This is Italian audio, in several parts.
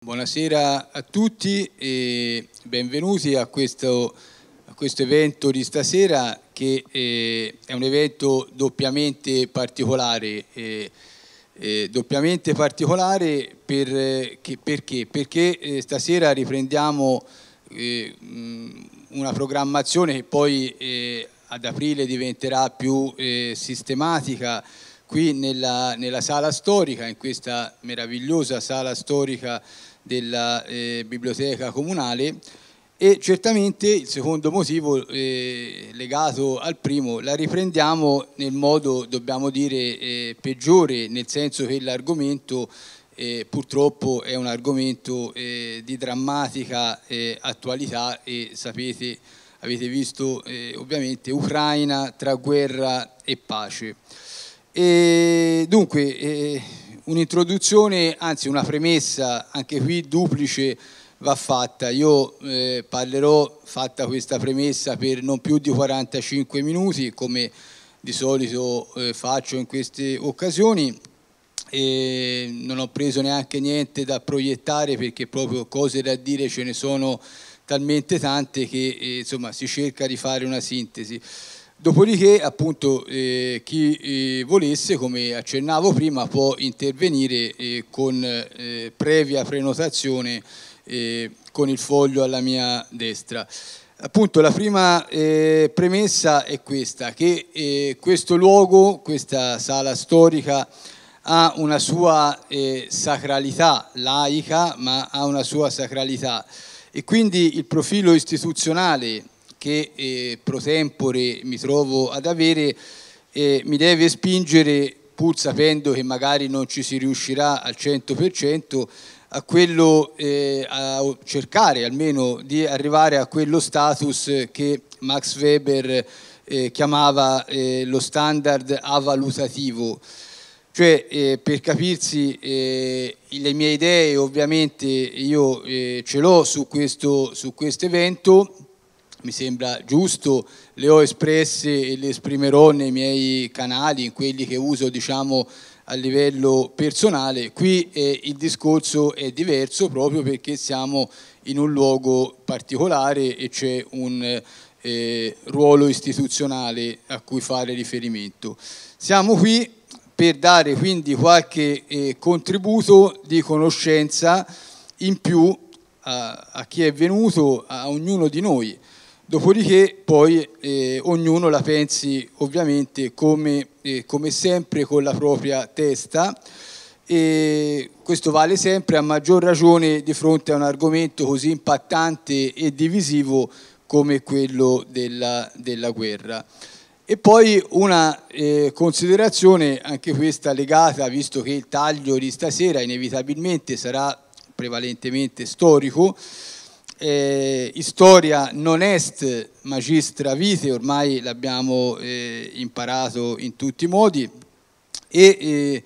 Buonasera a tutti e benvenuti a questo evento di stasera che è un evento doppiamente particolare. Perché stasera riprendiamo una programmazione che poi ad aprile diventerà più sistematica qui nella sala storica, in questa meravigliosa sala storica della biblioteca comunale. E certamente il secondo motivo legato al primo, la riprendiamo nel modo, dobbiamo dire, peggiore, nel senso che l'argomento purtroppo è un argomento di drammatica attualità e sapete, avete visto ovviamente Ucraina tra guerra e pace. E dunque un'introduzione, anzi una premessa, anche qui duplice, va fatta. Io parlerò, fatta questa premessa, per non più di 45 minuti, come di solito faccio in queste occasioni, e non ho preso neanche niente da proiettare perché proprio cose da dire ce ne sono talmente tante che insomma si cerca di fare una sintesi. Dopodiché appunto chi volesse, come accennavo prima, può intervenire con previa prenotazione con il foglio alla mia destra. Appunto la prima premessa è questa, che questo luogo, questa sala storica, ha una sua sacralità laica, ma ha una sua sacralità, e quindi il profilo istituzionale che pro tempore mi trovo ad avere mi deve spingere, pur sapendo che magari non ci si riuscirà al 100%, a quello, a cercare almeno di arrivare a quello status che Max Weber chiamava lo standard avalutativo. Cioè, per capirsi, le mie idee ovviamente io ce l'ho su questo evento, mi sembra giusto, le ho espresse e le esprimerò nei miei canali, in quelli che uso diciamo a livello personale. Qui il discorso è diverso proprio perché siamo in un luogo particolare e c'è un ruolo istituzionale a cui fare riferimento. Siamo qui per dare quindi qualche contributo di conoscenza in più a chi è venuto, a ognuno di noi. Dopodiché poi ognuno la pensi ovviamente come sempre con la propria testa, e questo vale sempre, a maggior ragione di fronte a un argomento così impattante e divisivo come quello della guerra. E poi una considerazione, anche questa legata, visto che il taglio di stasera inevitabilmente sarà prevalentemente storico. Historia non est magistra vitae, ormai l'abbiamo imparato in tutti i modi, e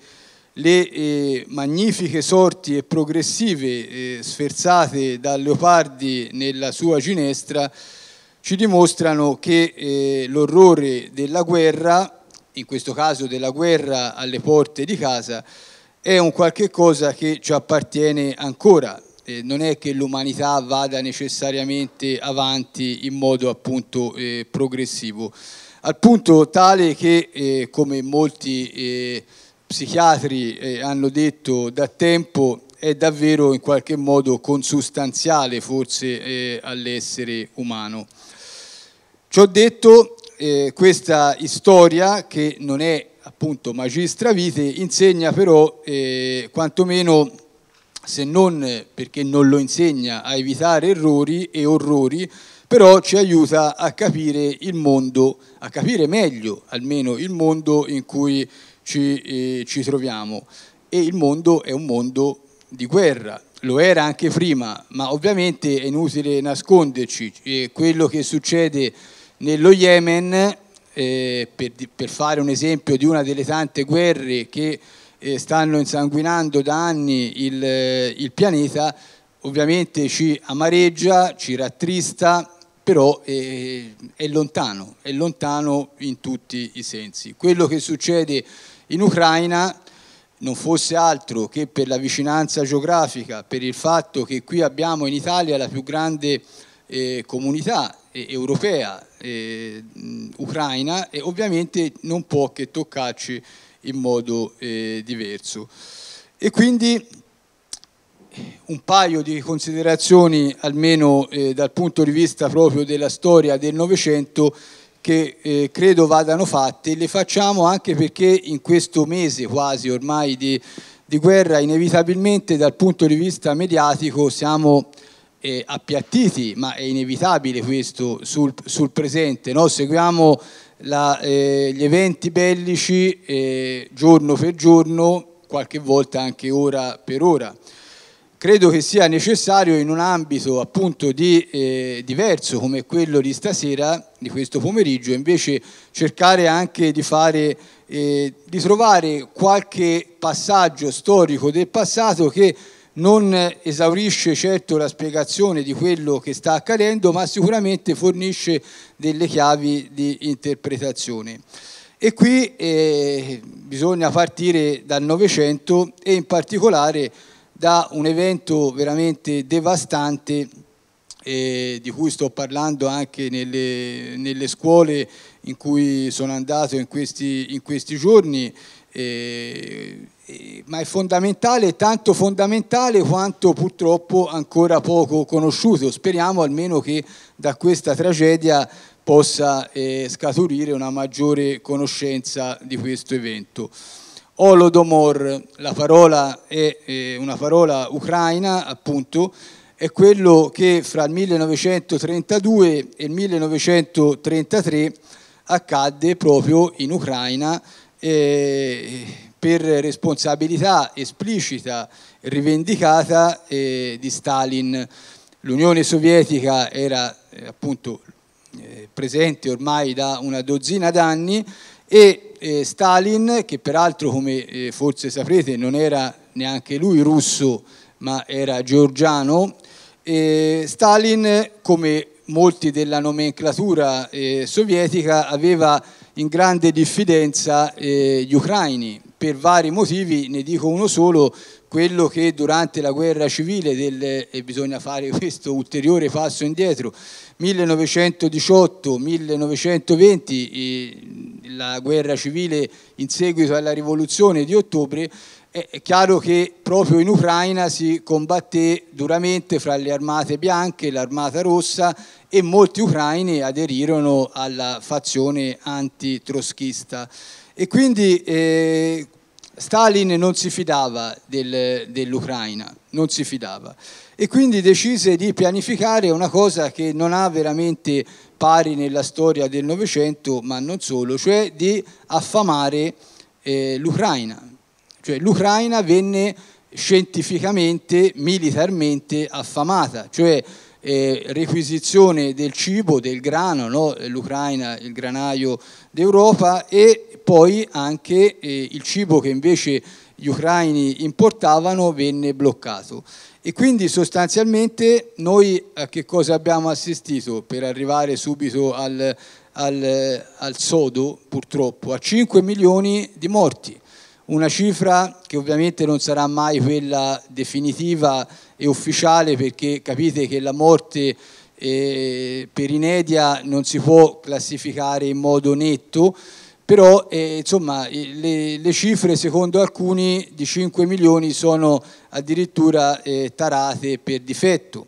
le magnifiche sorti e progressive sferzate da Leopardi nella sua Ginestra ci dimostrano che l'orrore della guerra, in questo caso della guerra alle porte di casa, è un qualche cosa che ci appartiene ancora. Non è che l'umanità vada necessariamente avanti in modo appunto progressivo, al punto tale che come molti psichiatri hanno detto da tempo, è davvero in qualche modo consustanziale forse all'essere umano. Ciò detto, questa storia, che non è appunto magistra vitae, insegna però quantomeno, se non perché non lo insegna a evitare errori e orrori, però ci aiuta a capire il mondo, a capire meglio almeno il mondo in cui ci troviamo. E il mondo è un mondo di guerra, lo era anche prima, ma ovviamente è inutile nasconderci. Quello che succede nello Yemen, per fare un esempio di una delle tante guerre che stanno insanguinando da anni il pianeta, ovviamente ci amareggia, ci rattrista, però è lontano in tutti i sensi. Quello che succede in Ucraina non fosse altro che per la vicinanza geografica, per il fatto che qui abbiamo in Italia la più grande comunità europea ucraina, e ovviamente non può che toccarci in modo diverso. E quindi un paio di considerazioni, almeno dal punto di vista proprio della storia del Novecento, che credo vadano fatte. Le facciamo anche perché in questo mese quasi ormai di guerra, inevitabilmente dal punto di vista mediatico siamo appiattiti, ma è inevitabile questo, sul presente, no? Seguiamo gli eventi bellici giorno per giorno, qualche volta anche ora per ora. Credo che sia necessario, in un ambito appunto diverso come quello di stasera, di questo pomeriggio, invece cercare anche di trovare qualche passaggio storico del passato che non esaurisce certo la spiegazione di quello che sta accadendo, ma sicuramente fornisce delle chiavi di interpretazione. E qui bisogna partire dal Novecento e in particolare da un evento veramente devastante di cui sto parlando anche nelle scuole in cui sono andato in questi giorni, ma è fondamentale, tanto fondamentale quanto purtroppo ancora poco conosciuto. Speriamo almeno che da questa tragedia possa scaturire una maggiore conoscenza di questo evento. Holodomor, la parola è una parola ucraina, appunto, è quello che fra il 1932 e il 1933 accadde proprio in Ucraina per responsabilità esplicita e rivendicata di Stalin. L'Unione Sovietica era appunto presente ormai da una dozzina d'anni e Stalin, che peraltro come forse saprete non era neanche lui russo ma era georgiano, Stalin, come molti della nomenclatura sovietica, aveva in grande diffidenza gli ucraini per vari motivi. Ne dico uno solo: quello che durante la guerra civile e bisogna fare questo ulteriore passo indietro, 1918-1920, la guerra civile in seguito alla rivoluzione di ottobre, è chiaro che proprio in Ucraina si combatté duramente fra le armate bianche e l'armata rossa, e molti ucraini aderirono alla fazione anti-troschista. E quindi Stalin non si fidava dell'Ucraina, non si fidava, e quindi decise di pianificare una cosa che non ha veramente pari nella storia del Novecento, ma non solo, cioè di affamare l'Ucraina. Cioè l'Ucraina venne scientificamente, militarmente affamata, cioè requisizione del cibo, del grano, no? L'Ucraina il granaio d'Europa, e poi anche il cibo che invece gli ucraini importavano venne bloccato. E quindi sostanzialmente noi a che cosa abbiamo assistito, per arrivare subito al sodo, purtroppo, a 5 milioni di morti. Una cifra che ovviamente non sarà mai quella definitiva e ufficiale, perché capite che la morte per inedia non si può classificare in modo netto, però insomma le cifre secondo alcuni di 5 milioni sono addirittura tarate per difetto.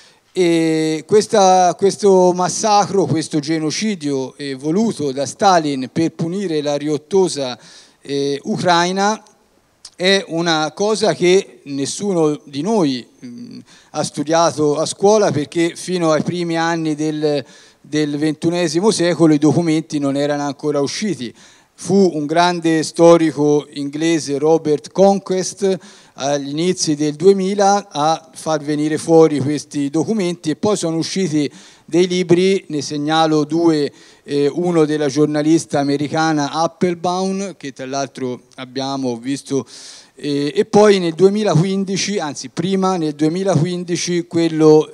E questo massacro, questo genocidio voluto da Stalin per punire la riottosa Ucraina è una cosa che nessuno di noi ha studiato a scuola, perché fino ai primi anni del XXI secolo i documenti non erano ancora usciti. Fu un grande storico inglese, Robert Conquest, agli inizi del 2000 a far venire fuori questi documenti, e poi sono usciti dei libri, ne segnalo due, uno della giornalista americana Applebaum, che tra l'altro abbiamo visto, e poi nel 2015, anzi prima nel 2015, quello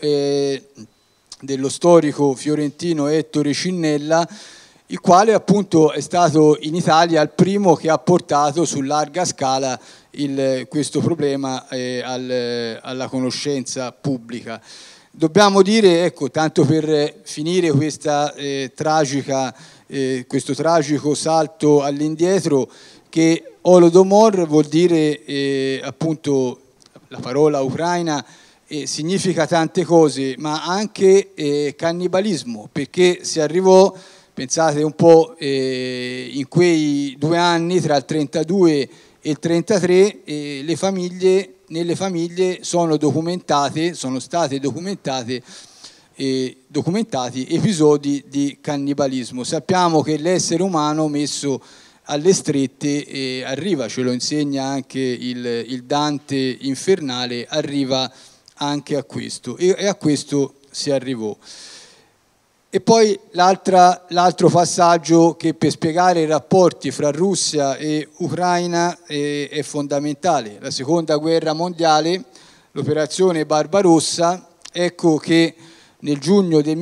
dello storico fiorentino Ettore Cinnella, il quale appunto è stato in Italia il primo che ha portato su larga scala questo problema alla conoscenza pubblica. Dobbiamo dire, ecco, tanto per finire questa, questo tragico salto all'indietro, che Holodomor vuol dire appunto la parola ucraina significa tante cose, ma anche cannibalismo, perché si arrivò, pensate un po', in quei 2 anni tra il 32 e il 33 nelle famiglie sono state documentati episodi di cannibalismo. Sappiamo che l'essere umano messo alle strette arriva, ce lo insegna anche il Dante infernale, arriva anche a questo, e a questo si arrivò. E poi l'altro passaggio che per spiegare i rapporti fra Russia e Ucraina è fondamentale. La seconda guerra mondiale, l'operazione Barbarossa, ecco che nel giugno del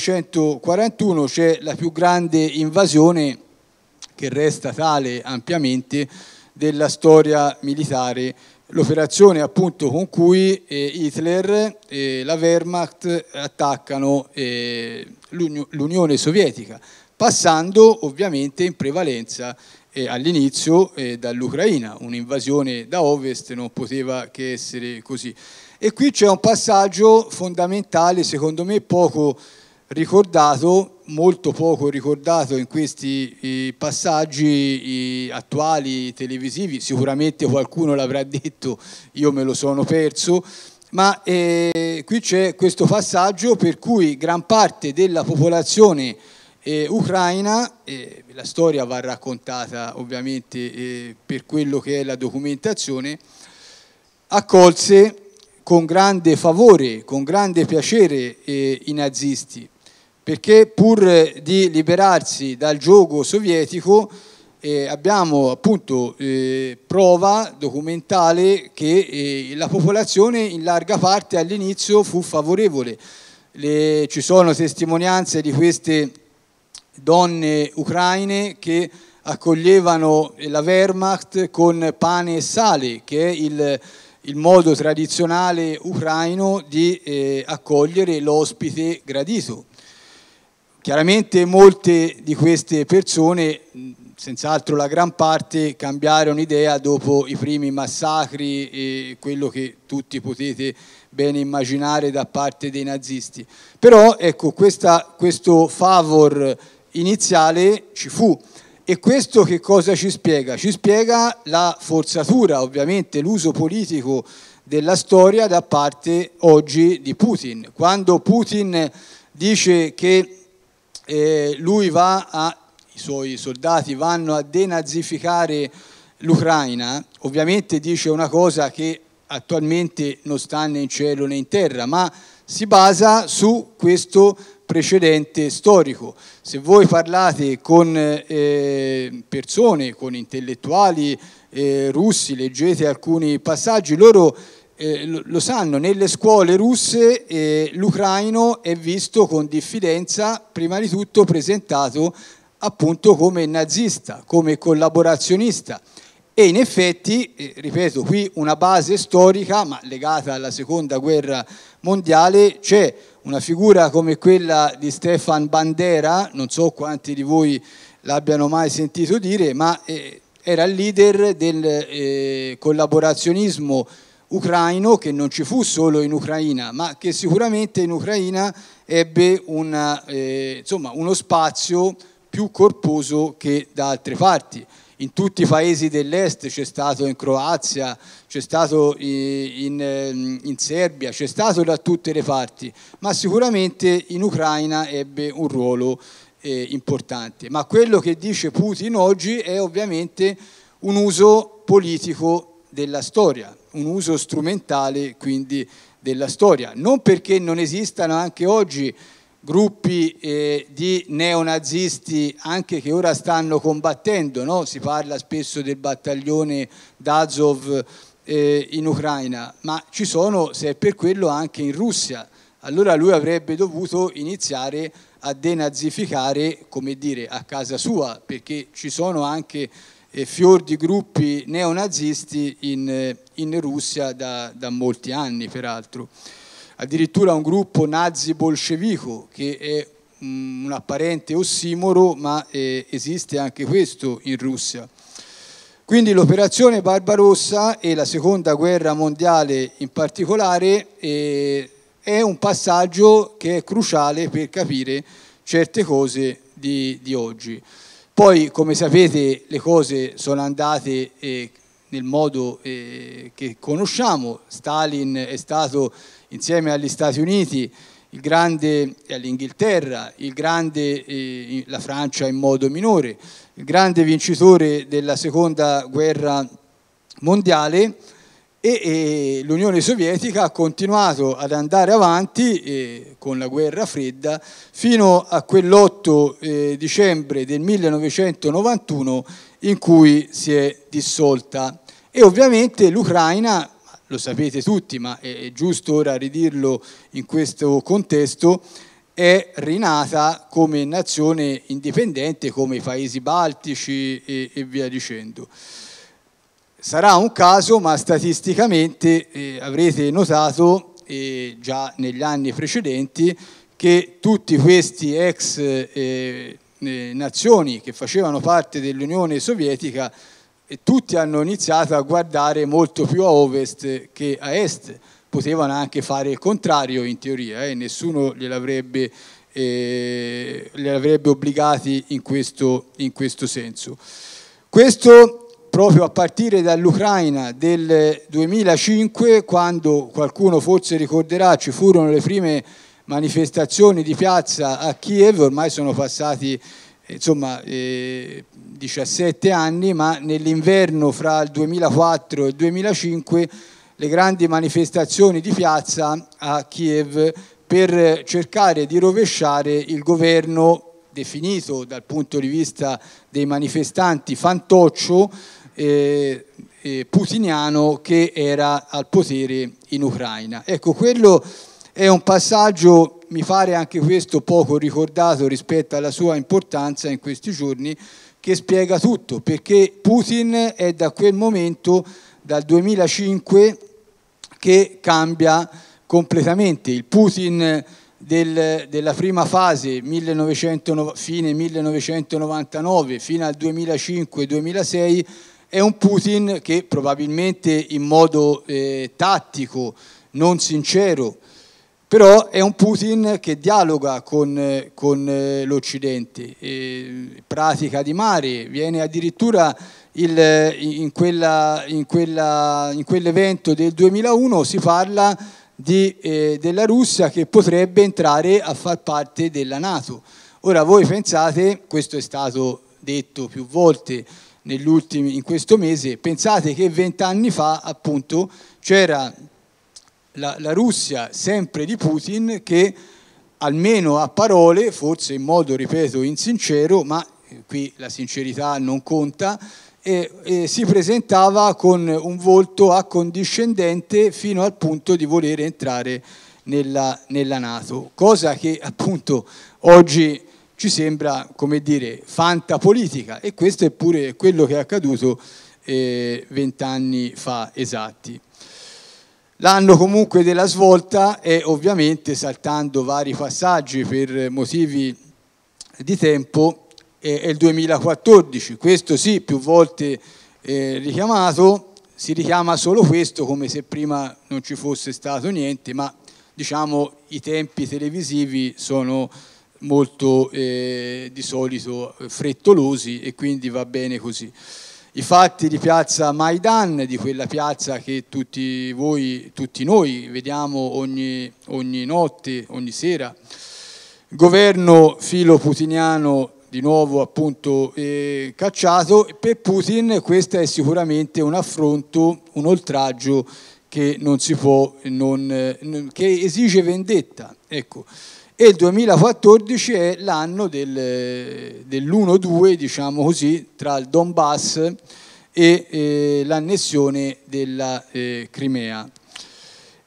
1941 c'è la più grande invasione, che resta tale ampiamente, della storia militare, l'operazione appunto con cui Hitler e la Wehrmacht attaccano l'Unione Sovietica, passando ovviamente in prevalenza all'inizio dall'Ucraina. Un'invasione da ovest non poteva che essere così. E qui c'è un passaggio fondamentale, secondo me poco ricordato, molto poco ricordato in questi passaggi attuali televisivi. Sicuramente qualcuno l'avrà detto, io me lo sono perso, ma qui c'è questo passaggio per cui gran parte della popolazione ucraina, la storia va raccontata ovviamente per quello che è la documentazione, accolse con grande favore, con grande piacere i nazisti, perché pur di liberarsi dal giogo sovietico abbiamo appunto prova documentale che la popolazione in larga parte all'inizio fu favorevole. Ci sono testimonianze di queste donne ucraine che accoglievano la Wehrmacht con pane e sale, che è il modo tradizionale ucraino di accogliere l'ospite gradito. Chiaramente molte di queste persone, senz'altro la gran parte, cambiarono idea dopo i primi massacri e quello che tutti potete bene immaginare da parte dei nazisti. Però ecco, questo favor iniziale ci fu. E questo che cosa ci spiega? Ci spiega la forzatura, ovviamente l'uso politico della storia da parte oggi di Putin. Quando Putin dice che i suoi soldati vanno a denazificare l'Ucraina, ovviamente dice una cosa che attualmente non sta né in cielo né in terra, ma si basa su questo precedente storico. Se voi parlate con persone, con intellettuali russi, leggete alcuni passaggi, loro lo sanno, nelle scuole russe l'ucraino è visto con diffidenza, prima di tutto presentato appunto come nazista, come collaborazionista. E in effetti, ripeto, qui una base storica, ma legata alla seconda guerra mondiale, c'è una figura come quella di Stefan Bandera, non so quanti di voi l'abbiano mai sentito dire, ma era il leader del collaborazionismo ucraino, che non ci fu solo in Ucraina, ma che sicuramente in Ucraina ebbe uno spazio più corposo che da altre parti. In tutti i paesi dell'est, c'è stato in Croazia, c'è stato in Serbia, c'è stato da tutte le parti, ma sicuramente in Ucraina ebbe un ruolo importante. Ma quello che dice Putin oggi è ovviamente un uso politico della storia, un uso strumentale quindi della storia, non perché non esistano anche oggi gruppi di neonazisti anche che ora stanno combattendo, no? Si parla spesso del battaglione d'Azov in Ucraina, ma ci sono, se è per quello, anche in Russia. Allora lui avrebbe dovuto iniziare a denazificare, come dire, a casa sua, perché ci sono anche fior di gruppi neonazisti in Russia da molti anni, peraltro. Addirittura un gruppo nazi-bolscevico, che è un apparente ossimoro, ma esiste anche questo in Russia. Quindi l'operazione Barbarossa e la seconda guerra mondiale in particolare è un passaggio che è cruciale per capire certe cose di oggi. Poi, come sapete, le cose sono andate nel modo che conosciamo. Stalin è stato, insieme agli Stati Uniti, il grande, e all'Inghilterra, la Francia in modo minore, il grande vincitore della seconda guerra mondiale, e l'Unione Sovietica ha continuato ad andare avanti con la guerra fredda fino a quell'8 dicembre del 1991 in cui si è dissolta. E ovviamente l'Ucraina, lo sapete tutti, ma è giusto ora ridirlo in questo contesto, è rinata come nazione indipendente, come i paesi baltici e via dicendo. Sarà un caso, ma statisticamente avrete notato già negli anni precedenti che tutti questi ex nazioni che facevano parte dell'Unione Sovietica, tutti hanno iniziato a guardare molto più a ovest che a est. Potevano anche fare il contrario in teoria, nessuno li avrebbe obbligati in questo senso. Questo proprio a partire dall'Ucraina del 2005, quando qualcuno forse ricorderà ci furono le prime manifestazioni di piazza a Kiev. Ormai sono passati 17 anni, ma nell'inverno fra il 2004 e il 2005 le grandi manifestazioni di piazza a Kiev per cercare di rovesciare il governo definito dal punto di vista dei manifestanti fantoccio putiniano che era al potere in Ucraina. Ecco, quello è un passaggio, mi pare anche questo poco ricordato rispetto alla sua importanza in questi giorni, che spiega tutto, perché Putin è da quel momento, dal 2005, che cambia completamente. Il Putin della prima fase, fine 1999 fino al 2005-2006, è un Putin che probabilmente in modo tattico, non sincero, però è un Putin che dialoga con l'Occidente, pratica di mare, viene addirittura in quell'evento del 2001 si parla della Russia che potrebbe entrare a far parte della NATO. Ora voi pensate, questo è stato detto più volte in questo mese, pensate che 20 anni fa appunto c'era la Russia sempre di Putin che almeno a parole, forse in modo, ripeto, insincero, ma qui la sincerità non conta, si presentava con un volto accondiscendente fino al punto di voler entrare nella NATO, cosa che appunto oggi ci sembra, come dire, fantapolitica, e questo è pure quello che è accaduto 20 anni fa esatti. L'anno comunque della svolta è ovviamente, saltando vari passaggi per motivi di tempo, è il 2014, questo sì, più volte richiamato, si richiama solo questo come se prima non ci fosse stato niente, ma diciamo i tempi televisivi sono molto di solito frettolosi e quindi va bene così. I fatti di piazza Maidan, di quella piazza che tutti noi vediamo ogni notte, ogni sera, governo filo-putiniano di nuovo appunto cacciato. Per Putin questo è sicuramente un affronto, un oltraggio che non si può, che esige vendetta. Ecco. E il 2014 è l'anno dell'1-2, diciamo così, tra il Donbass e l'annessione della Crimea.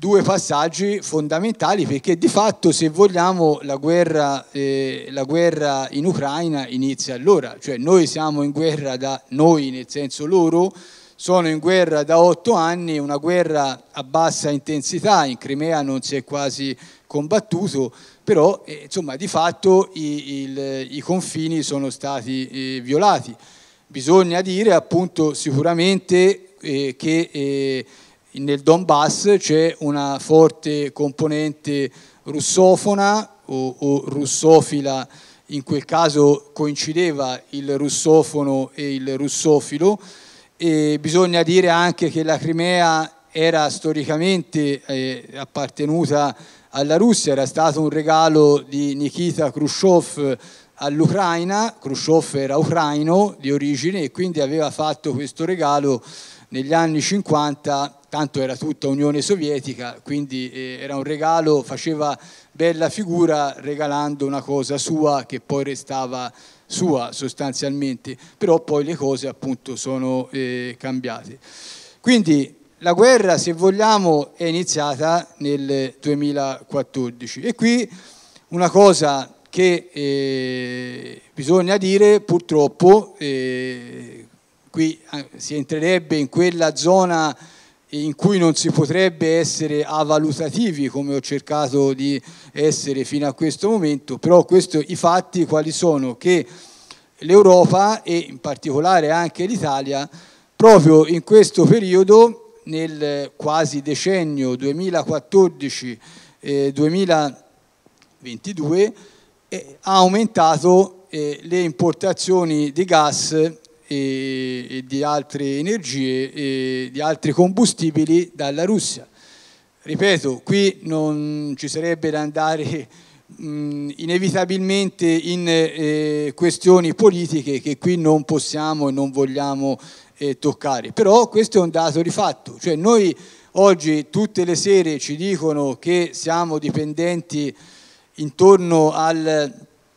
due passaggi fondamentali, perché di fatto, se vogliamo, la guerra in Ucraina inizia allora, cioè noi siamo in guerra nel senso loro, sono in guerra da 8 anni, una guerra a bassa intensità, in Crimea non si è quasi combattuto, però insomma di fatto i confini sono stati violati. Bisogna dire appunto sicuramente che nel Donbass c'è una forte componente russofona o russofila, in quel caso coincideva il russofono e il russofilo, e bisogna dire anche che la Crimea era storicamente appartenuta alla Russia, era stato un regalo di Nikita Khrushchev all'Ucraina. Khrushchev era ucraino di origine e quindi aveva fatto questo regalo negli anni 50, tanto era tutta Unione Sovietica, quindi era un regalo, faceva bella figura regalando una cosa sua che poi restava sua sostanzialmente, però poi le cose appunto sono cambiate. Quindi la guerra, se vogliamo, è iniziata nel 2014 e qui una cosa che bisogna dire, purtroppo, qui si entrerebbe in quella zona in cui non si potrebbe essere avalutativi, come ho cercato di essere fino a questo momento, però i fatti quali sono? Che l'Europa e in particolare anche l'Italia, proprio in questo periodo, nel quasi decennio 2014-2022, ha aumentato le importazioni di gas e di altre energie e di altri combustibili dalla Russia. Ripeto, qui non ci sarebbe da andare inevitabilmente in questioni politiche che qui non possiamo e non vogliamo toccare, però questo è un dato di fatto, cioè noi oggi tutte le sere ci dicono che siamo dipendenti intorno al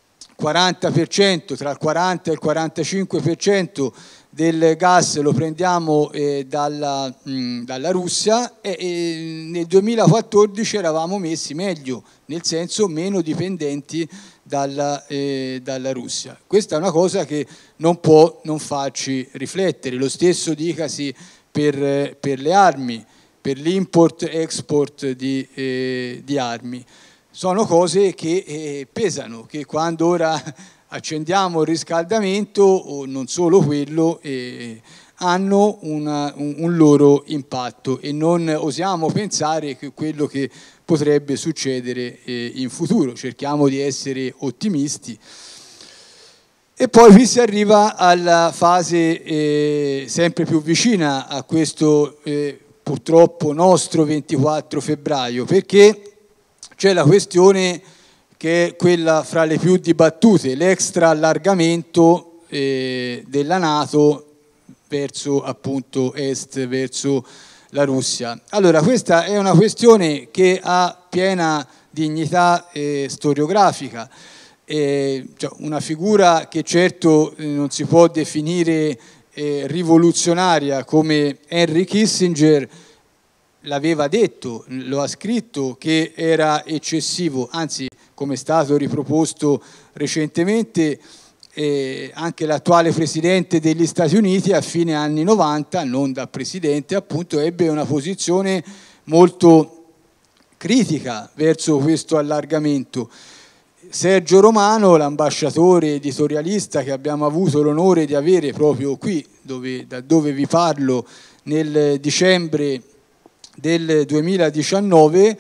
40%, tra il 40 e il 45% del gas lo prendiamo dalla Russia e nel 2014 eravamo messi meglio, nel senso meno dipendenti dalla Russia. Questa è una cosa che non può non farci riflettere. Lo stesso dicasi per le armi, per l'import-export di armi. Sono cose che pesano, che quando ora accendiamo il riscaldamento, o non solo quello, hanno un loro impatto e non osiamo pensare che quello che potrebbe succedere in futuro. Cerchiamo di essere ottimisti. E poi qui si arriva alla fase sempre più vicina a questo purtroppo nostro 24 febbraio, perché c'è la questione che è quella fra le più dibattute, l'extra allargamento della NATO verso appunto est, verso la Russia. Allora, questa è una questione che ha piena dignità storiografica, cioè una figura che certo non si può definire rivoluzionaria come Henry Kissinger l'aveva detto, lo ha scritto, che era eccessivo, anzi, come è stato riproposto recentemente, anche l'attuale presidente degli Stati Uniti a fine anni 90, non da presidente appunto, ebbe una posizione molto critica verso questo allargamento. Sergio Romano, l'ambasciatore editorialista che abbiamo avuto l'onore di avere proprio qui, da dove vi parlo, nel dicembre del 2019,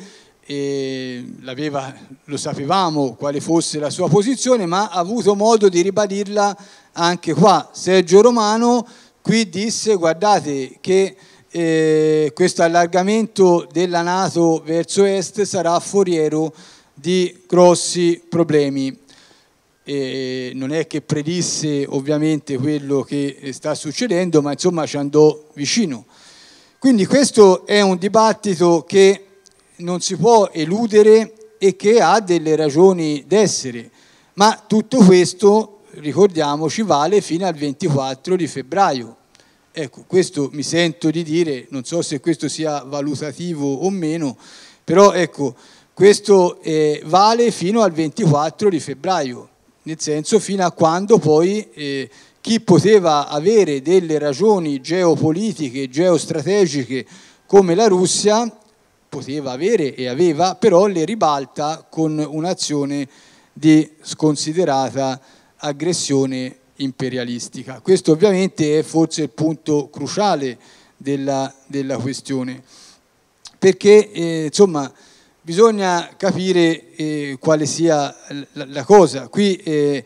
lo sapevamo quale fosse la sua posizione, ma ha avuto modo di ribadirla anche qua. Sergio Romano qui disse: guardate che questo allargamento della NATO verso est sarà foriero di grossi problemi. Non è che predisse ovviamente quello che sta succedendo, ma insomma ci andò vicino. Quindi questo è un dibattito che non si può eludere e che ha delle ragioni d'essere, ma tutto questo, ricordiamoci, vale fino al 24 di febbraio. Ecco, questo mi sento di dire, non so se questo sia valutativo o meno, però ecco, questo vale fino al 24 di febbraio, nel senso fino a quando poi chi poteva avere delle ragioni geopolitiche, geostrategiche come la Russia, poteva avere e aveva, però le ribalta con un'azione di sconsiderata aggressione imperialistica. Questo ovviamente è forse il punto cruciale della questione, perché insomma bisogna capire quale sia la cosa. Qui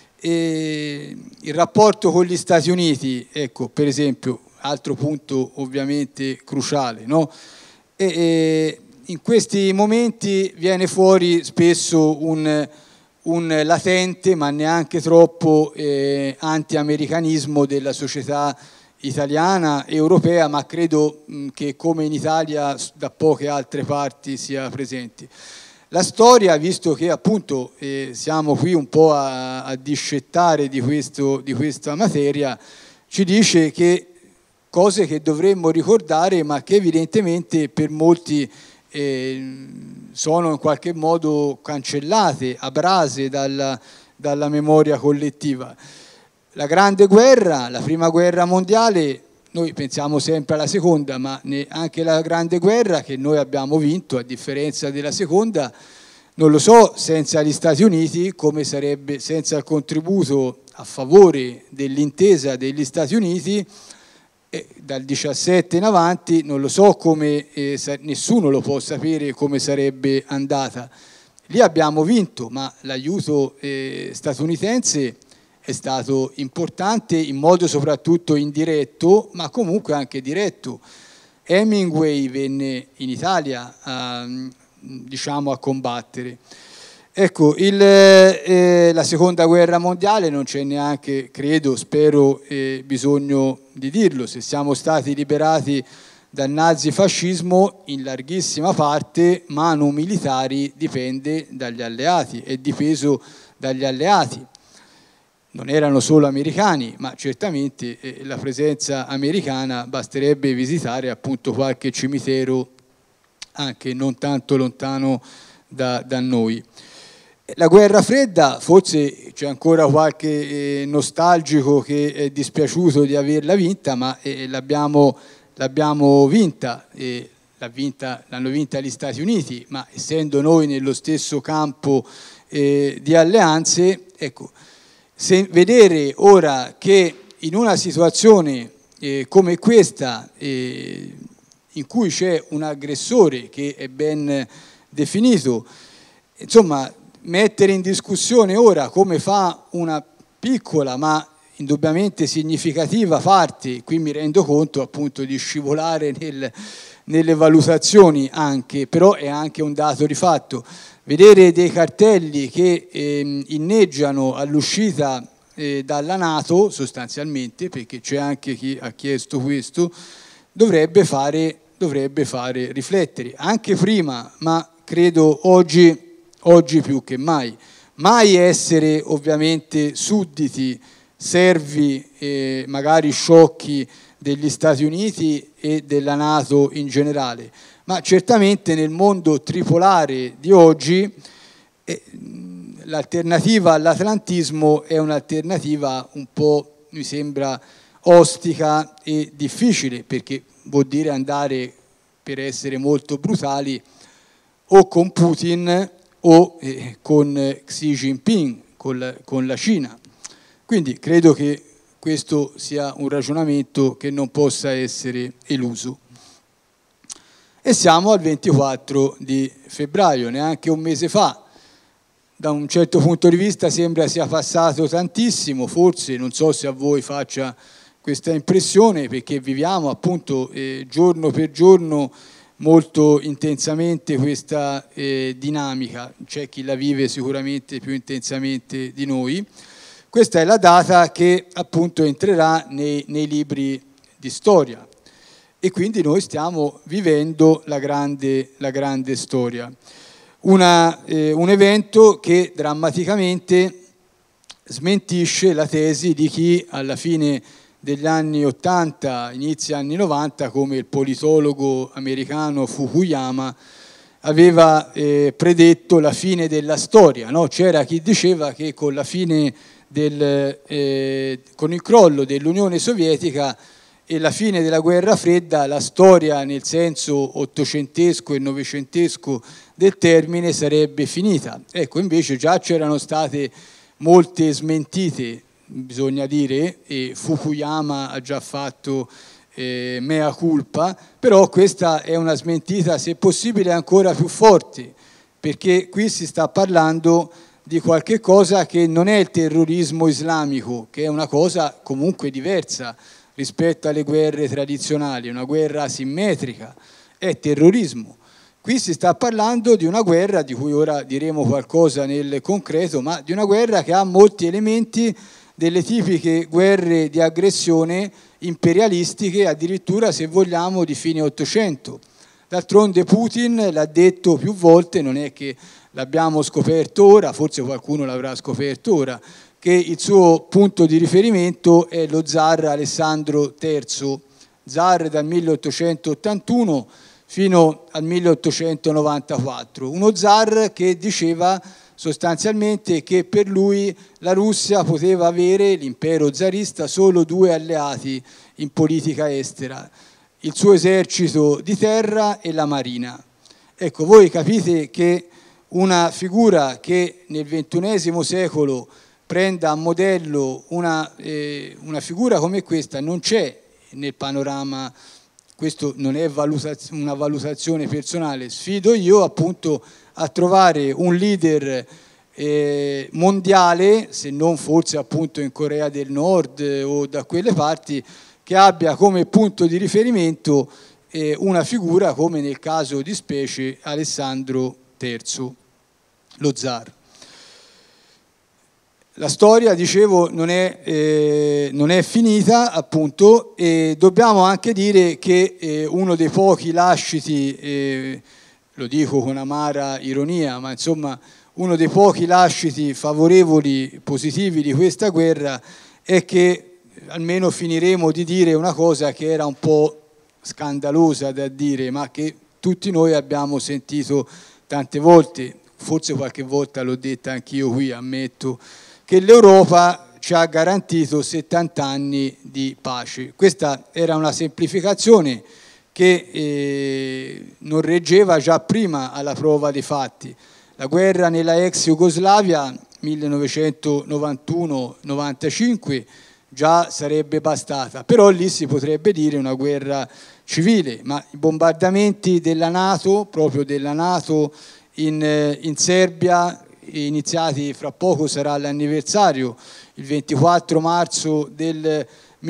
il rapporto con gli Stati Uniti, ecco, per esempio, altro punto ovviamente cruciale, no? In questi momenti viene fuori spesso un latente, ma neanche troppo, anti-americanismo della società italiana, europea, ma credo che come in Italia da poche altre parti sia presente. La storia, visto che appunto siamo qui un po' a discettare di questa materia, ci dice che cose che dovremmo ricordare, ma che evidentemente per molti sono in qualche modo cancellate, abrase dalla memoria collettiva. La Grande Guerra, la Prima Guerra Mondiale, noi pensiamo sempre alla Seconda, ma anche la Grande Guerra che noi abbiamo vinto, a differenza della Seconda, non lo so senza gli Stati Uniti come sarebbe, senza il contributo a favore dell'intesa degli Stati Uniti, dal 17 in avanti non lo so come, nessuno lo può sapere come sarebbe andata. Lì abbiamo vinto, ma l'aiuto statunitense è stato importante in modo soprattutto indiretto, ma comunque anche diretto. Hemingway venne in Italia diciamo, a combattere. Ecco, la Seconda Guerra Mondiale non c'è neanche, credo, spero, bisogno di dirlo. Se siamo stati liberati dal nazifascismo, in larghissima parte, manu militari dipende dagli alleati, è dipeso dagli alleati. Non erano solo americani, ma certamente la presenza americana, basterebbe visitare appunto qualche cimitero anche non tanto lontano da noi. La guerra fredda, forse c'è ancora qualche nostalgico che è dispiaciuto di averla vinta, ma l'abbiamo vinta, l'hanno vinta gli Stati Uniti, ma essendo noi nello stesso campo di alleanze, ecco, vedere ora che in una situazione come questa, in cui c'è un aggressore che è ben definito, insomma, mettere in discussione ora come fa una piccola ma indubbiamente significativa parte, qui mi rendo conto appunto di scivolare nelle valutazioni anche, però è anche un dato di fatto, vedere dei cartelli che inneggiano all'uscita dalla NATO sostanzialmente, perché c'è anche chi ha chiesto questo, dovrebbe fare riflettere, anche prima, ma credo oggi più che mai. Mai essere ovviamente sudditi, servi, magari sciocchi degli Stati Uniti e della NATO in generale, ma certamente nel mondo tripolare di oggi l'alternativa all'atlantismo è un'alternativa un po', mi sembra, ostica e difficile, perché vuol dire andare, per essere molto brutali, o con Putin o con Xi Jinping, con la Cina. Quindi credo che questo sia un ragionamento che non possa essere eluso. E siamo al 24 di febbraio, neanche un mese fa. Da un certo punto di vista sembra sia passato tantissimo, forse, non so se a voi faccia questa impressione, perché viviamo appunto giorno per giorno molto intensamente questa dinamica, c'è chi la vive sicuramente più intensamente di noi. Questa è la data che appunto entrerà nei libri di storia e quindi noi stiamo vivendo la grande storia. Un evento che drammaticamente smentisce la tesi di chi alla fine degli anni 80, inizi anni 90, come il politologo americano Fukuyama aveva predetto la fine della storia, no? C'era chi diceva che con la fine con il crollo dell'Unione Sovietica e la fine della guerra fredda, la storia nel senso ottocentesco e novecentesco del termine sarebbe finita. Ecco, invece già c'erano state molte smentite, bisogna dire, e Fukuyama ha già fatto mea culpa, però questa è una smentita, se possibile, ancora più forte, perché qui si sta parlando di qualche cosa che non è il terrorismo islamico, che è una cosa comunque diversa rispetto alle guerre tradizionali, una guerra asimmetrica, è terrorismo. Qui si sta parlando di una guerra, di cui ora diremo qualcosa nel concreto, ma di una guerra che ha molti elementi delle tipiche guerre di aggressione imperialistiche, addirittura se vogliamo di fine Ottocento. D'altronde Putin l'ha detto più volte, non è che l'abbiamo scoperto ora, forse qualcuno l'avrà scoperto ora, che il suo punto di riferimento è lo zar Alessandro III, zar dal 1881 fino al 1894, uno zar che diceva sostanzialmente che per lui la Russia poteva avere, l'impero zarista, solo due alleati in politica estera, il suo esercito di terra e la marina. Ecco, voi capite che una figura che nel XXI secolo prenda a modello una figura come questa non c'è nel panorama. Questo non è una valutazione personale, sfido io appunto a trovare un leader mondiale, se non forse appunto in Corea del Nord o da quelle parti, che abbia come punto di riferimento una figura come nel caso di specie Alessandro III, lo zar. La storia, dicevo, non è finita, appunto, e dobbiamo anche dire che uno dei pochi lasciti, lo dico con amara ironia, ma insomma uno dei pochi lasciti favorevoli, positivi di questa guerra è che almeno finiremo di dire una cosa che era un po' scandalosa da dire, ma che tutti noi abbiamo sentito tante volte, forse qualche volta l'ho detta anch'io qui, ammetto, che l'Europa ci ha garantito 70 anni di pace. Questa era una semplificazione che non reggeva già prima alla prova dei fatti. La guerra nella ex Jugoslavia 1991-95 già sarebbe bastata, però lì si potrebbe dire una guerra civile, ma i bombardamenti della NATO, proprio della NATO in Serbia, iniziati fra poco, sarà l'anniversario, il 24 marzo del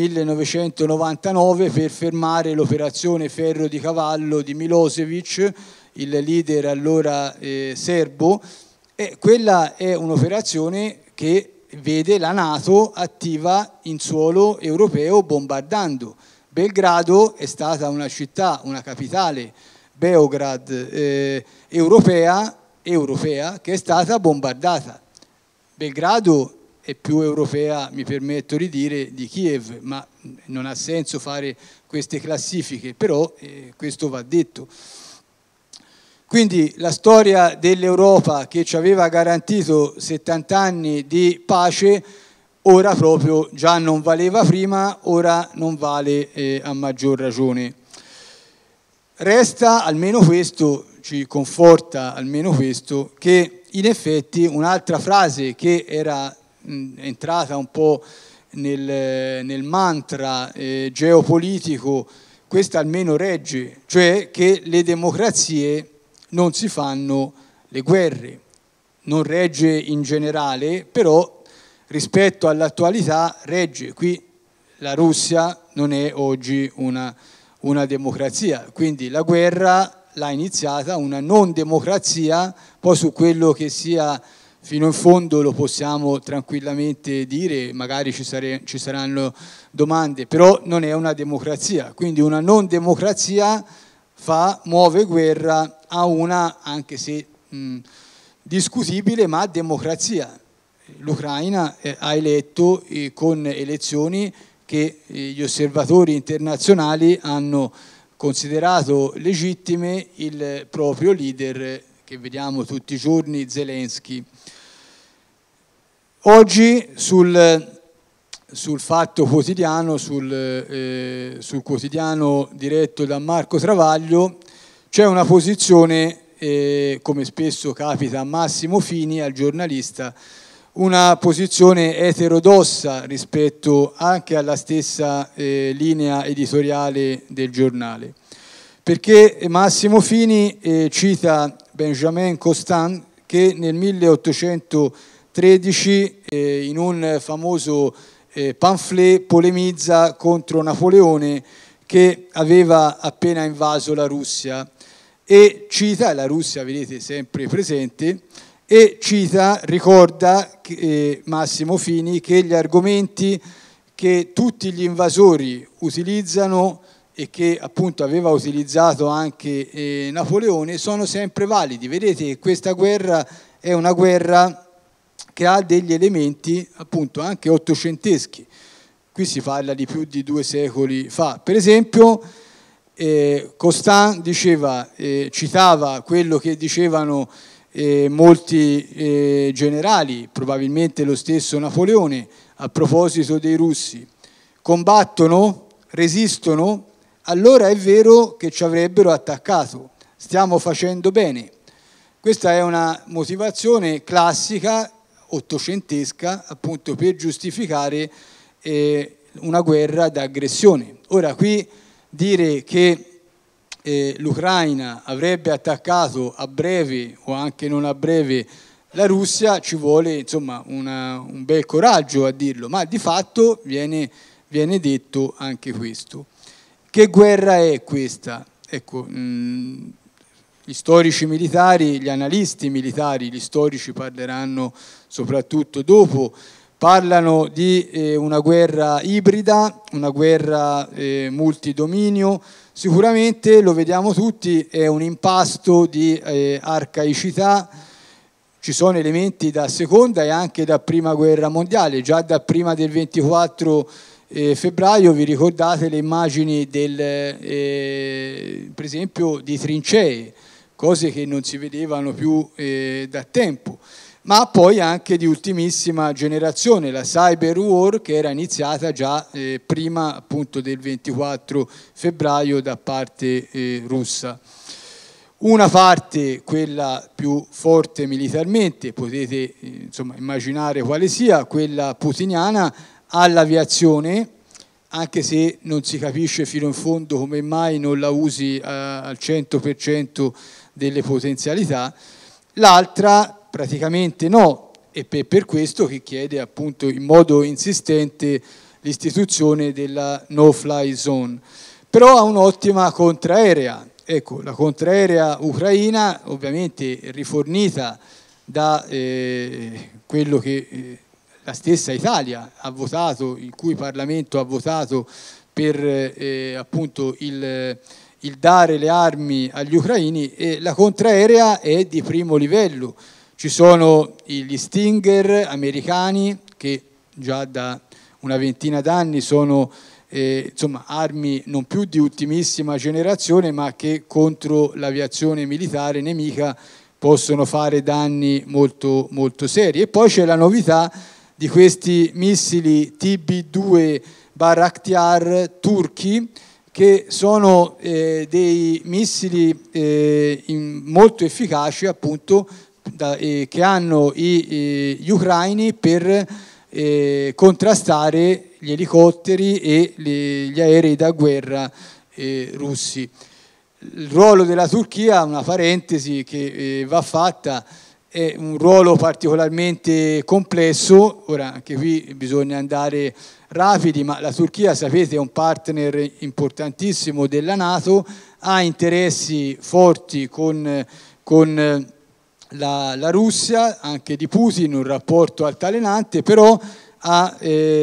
1999, per fermare l'operazione Ferro di Cavallo di Milosevic, il leader allora serbo, e quella è un'operazione che vede la NATO attiva in suolo europeo bombardando. Belgrado è stata una città, una capitale, Beograd, europea che è stata bombardata. Belgrado è più europea, mi permetto di dire, di Kiev, ma non ha senso fare queste classifiche, però questo va detto. Quindi la storia dell'Europa che ci aveva garantito 70 anni di pace, ora proprio già non valeva prima, ora non vale a maggior ragione. Resta almeno questo, ci conforta almeno questo, che in effetti un'altra frase che era entrata un po' nel mantra geopolitico, questa almeno regge, cioè che le democrazie non si fanno le guerre. Non regge in generale, però rispetto all'attualità regge. Qui la Russia non è oggi una democrazia, quindi la guerra l'ha iniziata una non democrazia, poi su quello che sia fino in fondo lo possiamo tranquillamente dire, magari ci saranno domande, però non è una democrazia, quindi una non democrazia muove guerra a una, anche se discutibile, ma democrazia. L'Ucraina ha eletto con elezioni che gli osservatori internazionali hanno considerato legittime il proprio leader che vediamo tutti i giorni, Zelensky. Oggi sul Fatto Quotidiano, sul quotidiano diretto da Marco Travaglio, c'è una posizione, come spesso capita a Massimo Fini, al giornalista, una posizione eterodossa rispetto anche alla stessa linea editoriale del giornale. Perché Massimo Fini cita Benjamin Constant che nel 1813 in un famoso pamphlet polemizza contro Napoleone che aveva appena invaso la Russia e cita, la Russia vedete sempre presente, e cita, ricorda Massimo Fini che gli argomenti che tutti gli invasori utilizzano e che appunto aveva utilizzato anche Napoleone sono sempre validi. Vedete che questa guerra è una guerra che ha degli elementi appunto anche ottocenteschi. Qui si parla di più di 2 secoli fa. Per esempio Constant diceva, citava quello che dicevano molti generali, probabilmente lo stesso Napoleone, a proposito dei russi: combattono, resistono, allora è vero che ci avrebbero attaccato, stiamo facendo bene. Questa è una motivazione classica, ottocentesca, appunto per giustificare una guerra d'aggressione. Ora qui dire che l'Ucraina avrebbe attaccato a breve o anche non a breve la Russia ci vuole insomma un bel coraggio a dirlo, ma di fatto viene detto anche questo. Che guerra è questa? Ecco, gli storici militari, gli analisti militari, gli storici parleranno soprattutto dopo, parlano di una guerra ibrida, una guerra multidominio. Sicuramente, lo vediamo tutti, è un impasto di arcaicità. Ci sono elementi da seconda e anche da prima guerra mondiale. Già da prima del 24 febbraio vi ricordate le immagini per esempio di trincee, cose che non si vedevano più da tempo, ma poi anche di ultimissima generazione, la cyber war, che era iniziata già prima appunto del 24 febbraio da parte russa. Una parte, quella più forte militarmente, potete insomma immaginare quale sia, quella putiniana, all'aviazione, anche se non si capisce fino in fondo come mai non la usi al 100% delle potenzialità. L'altra praticamente no, e per questo che chiede appunto in modo insistente l'istituzione della no-fly zone. Però ha un'ottima contraerea. Ecco, la contraerea ucraina, ovviamente rifornita da quello che la stessa Italia ha votato, il cui Parlamento ha votato per appunto il dare le armi agli ucraini, e la contraerea è di primo livello. Ci sono gli Stinger americani che già da una ventina d'anni sono insomma, armi non più di ultimissima generazione, ma che contro l'aviazione militare nemica possono fare danni molto, molto seri. E poi c'è la novità di questi missili TB2 Bayraktar turchi, che sono dei missili molto efficaci appunto che hanno gli ucraini per contrastare gli elicotteri e gli aerei da guerra russi. Il ruolo della Turchia, una parentesi che va fatta, è un ruolo particolarmente complesso. Ora anche qui bisogna andare rapidi, ma la Turchia, sapete, è un partner importantissimo della NATO, ha interessi forti con la Russia, anche di Putin, un rapporto altalenante, però ha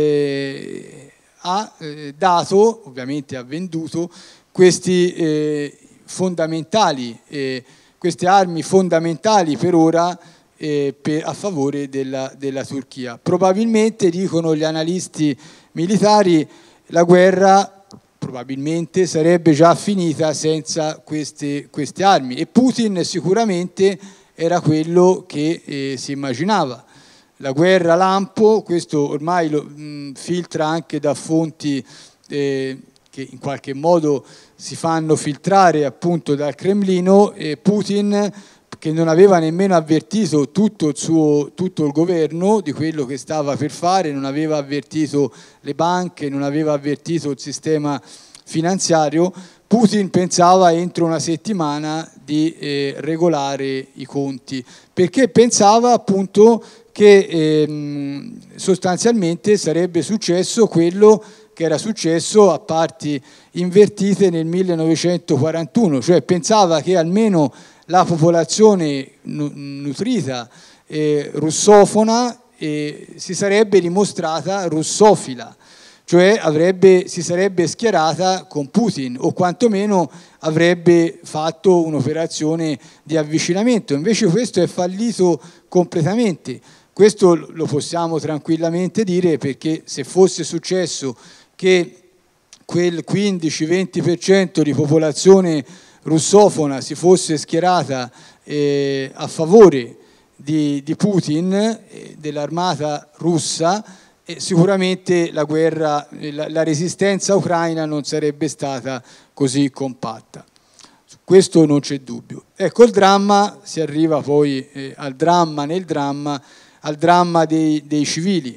dato, ovviamente ha venduto, questi fondamentali, queste armi fondamentali per ora a favore della Turchia. Probabilmente, dicono gli analisti militari, la guerra probabilmente sarebbe già finita senza queste armi, e Putin sicuramente era quello che si immaginava. La guerra lampo, questo ormai lo filtra anche da fonti che in qualche modo si fanno filtrare appunto dal Cremlino. Putin, che non aveva nemmeno avvertito tutto il governo di quello che stava per fare, non aveva avvertito le banche, non aveva avvertito il sistema finanziario. Putin pensava entro una settimana di regolare i conti, perché pensava appunto che sostanzialmente sarebbe successo quello che era successo a parti invertite nel 1941, cioè pensava che almeno la popolazione nutrita russofona si sarebbe dimostrata russofila, cioè si sarebbe schierata con Putin, o quantomeno avrebbe fatto un'operazione di avvicinamento. Invece questo è fallito completamente. Questo lo possiamo tranquillamente dire, perché se fosse successo che quel 15-20% di popolazione russofona si fosse schierata a favore di Putin, dell'armata russa, sicuramente la guerra, la resistenza ucraina non sarebbe stata così compatta. Su questo non c'è dubbio. Ecco il dramma, si arriva poi al dramma nel dramma, al dramma dei civili.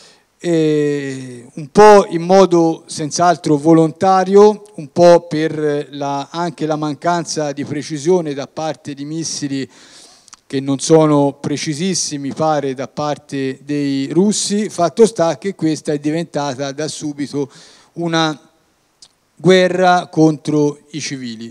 Un po' in modo senz'altro volontario, un po' per anche la mancanza di precisione da parte di missili che non sono precisissimi, pare, da parte dei russi. Fatto sta che questa è diventata da subito una guerra contro i civili.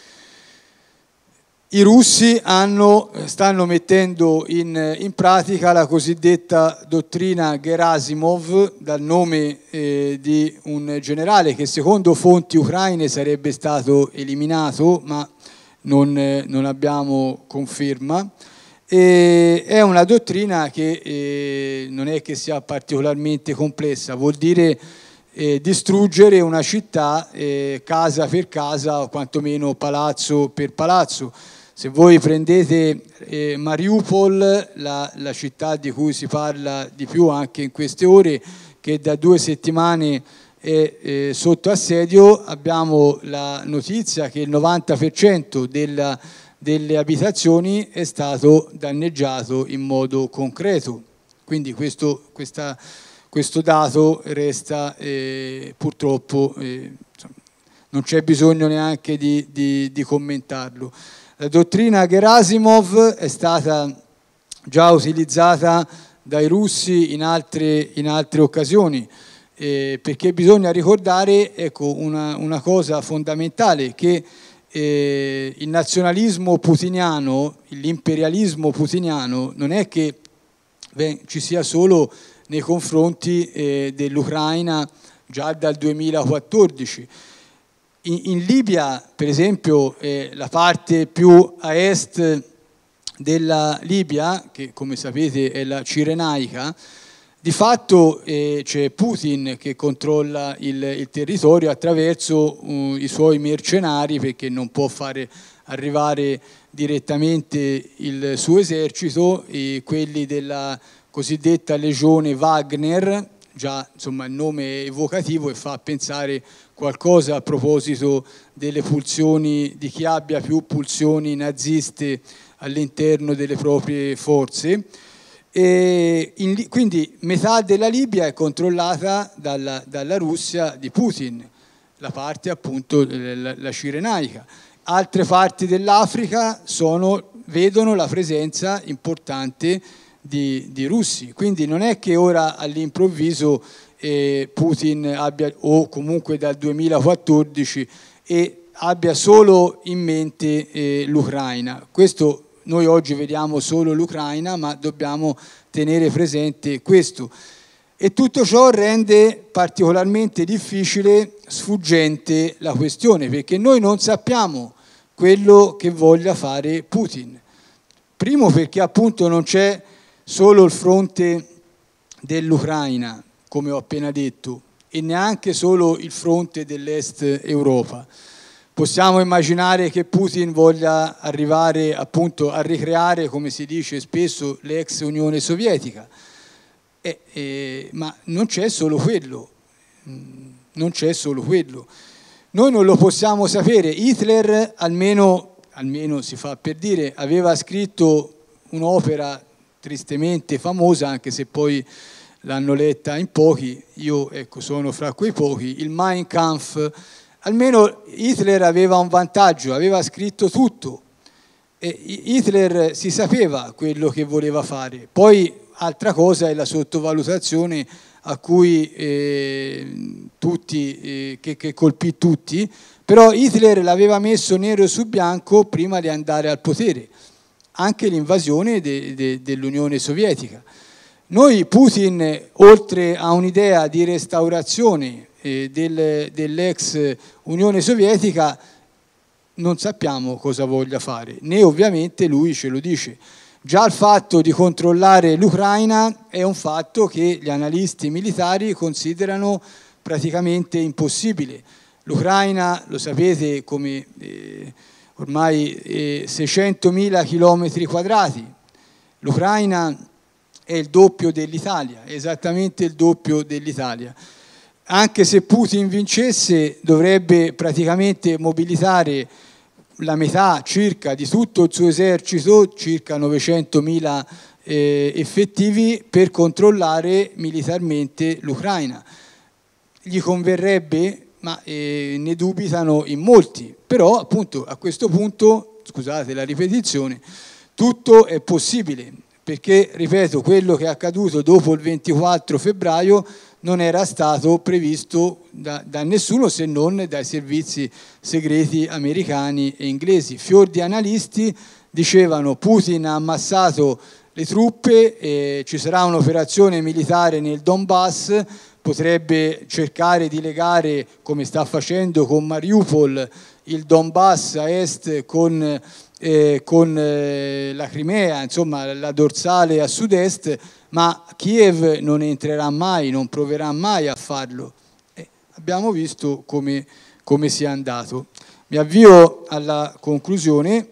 I russi stanno mettendo in pratica la cosiddetta dottrina Gerasimov, dal nome di un generale che secondo fonti ucraine sarebbe stato eliminato, ma non abbiamo conferma. È una dottrina che non è che sia particolarmente complessa, vuol dire distruggere una città casa per casa, o quantomeno palazzo per palazzo. Se voi prendete Mariupol, la città di cui si parla di più anche in queste ore, che da 2 settimane è sotto assedio, abbiamo la notizia che il 90% delle abitazioni è stato danneggiato in modo concreto. Quindi questo dato resta purtroppo, non c'è bisogno neanche di commentarlo. La dottrina Gerasimov è stata già utilizzata dai russi in altre occasioni, perché bisogna ricordare, ecco, una cosa fondamentale, che il nazionalismo putiniano, l'imperialismo putiniano non è che ci sia solo nei confronti dell'Ucraina già dal 2014. In Libia, per esempio, la parte più a est della Libia, che come sapete è la Cirenaica, di fatto c'è Putin che controlla il territorio attraverso i suoi mercenari, perché non può fare arrivare direttamente il suo esercito, e quelli della cosiddetta legione Wagner, già insomma il nome è evocativo e fa pensare qualcosa a proposito delle pulsioni, di chi abbia più pulsioni naziste all'interno delle proprie forze. Quindi metà della Libia è controllata dalla Russia di Putin, la parte appunto la Cirenaica. Altre parti dell'Africa vedono la presenza importante di russi, quindi non è che ora all'improvviso Putin abbia, o comunque dal 2014, abbia solo in mente l'Ucraina. Questo noi oggi vediamo solo l'Ucraina, ma dobbiamo tenere presente questo. E tutto ciò rende particolarmente difficile, sfuggente la questione, perché noi non sappiamo quello che voglia fare Putin. Primo perché appunto non c'è solo il fronte dell'Ucraina, come ho appena detto, e neanche solo il fronte dell'Est Europa. Possiamo immaginare che Putin voglia arrivare appunto a ricreare, come si dice spesso, l'ex Unione Sovietica, ma non c'è solo quello, non c'è solo quello. Noi non lo possiamo sapere. Hitler, almeno si fa per dire, aveva scritto un'opera tristemente famosa, anche se poi l'hanno letta in pochi, io ecco sono fra quei pochi, il Mein Kampf. Almeno Hitler aveva un vantaggio, aveva scritto tutto e Hitler si sapeva quello che voleva fare. Poi altra cosa è la sottovalutazione a cui che colpì tutti, però Hitler l'aveva messo nero su bianco prima di andare al potere, anche l'invasione dell'Unione Sovietica. Noi Putin, oltre a un'idea di restaurazione dell'ex Unione Sovietica, non sappiamo cosa voglia fare, né ovviamente lui ce lo dice. Già il fatto di controllare l'Ucraina è un fatto che gli analisti militari considerano praticamente impossibile. L'Ucraina, lo sapete, come ormai 600.000 chilometri quadrati. L'Ucraina è il doppio dell'Italia, esattamente il doppio dell'Italia. Anche se Putin vincesse, dovrebbe praticamente mobilitare la metà circa di tutto il suo esercito, circa 900.000 effettivi, per controllare militarmente l'Ucraina. Gli converrebbe, ma ne dubitano in molti. Però appunto a questo punto, scusate la ripetizione, tutto è possibile, perché, ripeto, quello che è accaduto dopo il 24 febbraio non era stato previsto da nessuno, se non dai servizi segreti americani e inglesi. Fior di analisti dicevano: Putin ha ammassato le truppe, ci sarà un'operazione militare nel Donbass, potrebbe cercare di legare, come sta facendo con Mariupol, il Donbass a est con la Crimea, insomma la dorsale a sud-est, ma Kiev non entrerà mai, non proverà mai a farlo. Abbiamo visto come sia andato. Mi avvio alla conclusione.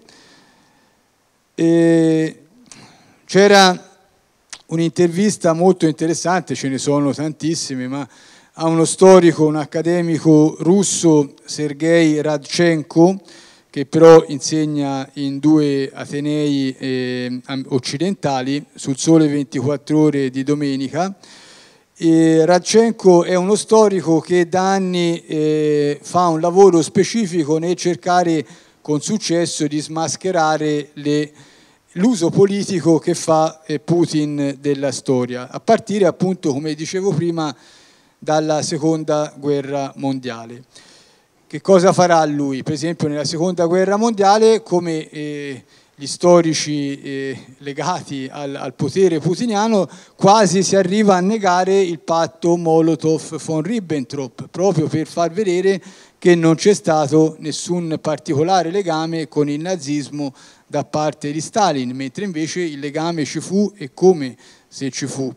C'era un'intervista molto interessante, ce ne sono tantissime, ma a uno storico, un accademico russo, Sergei Radchenko, che però insegna in 2 atenei occidentali, sul Sole 24 Ore di domenica. Radchenko è uno storico che da anni fa un lavoro specifico nel cercare con successo di smascherare l'uso politico che fa Putin della storia, a partire appunto, come dicevo prima, dalla Seconda Guerra Mondiale. Che cosa farà lui? Per esempio nella Seconda Guerra Mondiale, come gli storici legati al potere putiniano, quasi si arriva a negare il patto Molotov-von Ribbentrop, proprio per far vedere che non c'è stato nessun particolare legame con il nazismo da parte di Stalin, mentre invece il legame ci fu, e come se ci fu.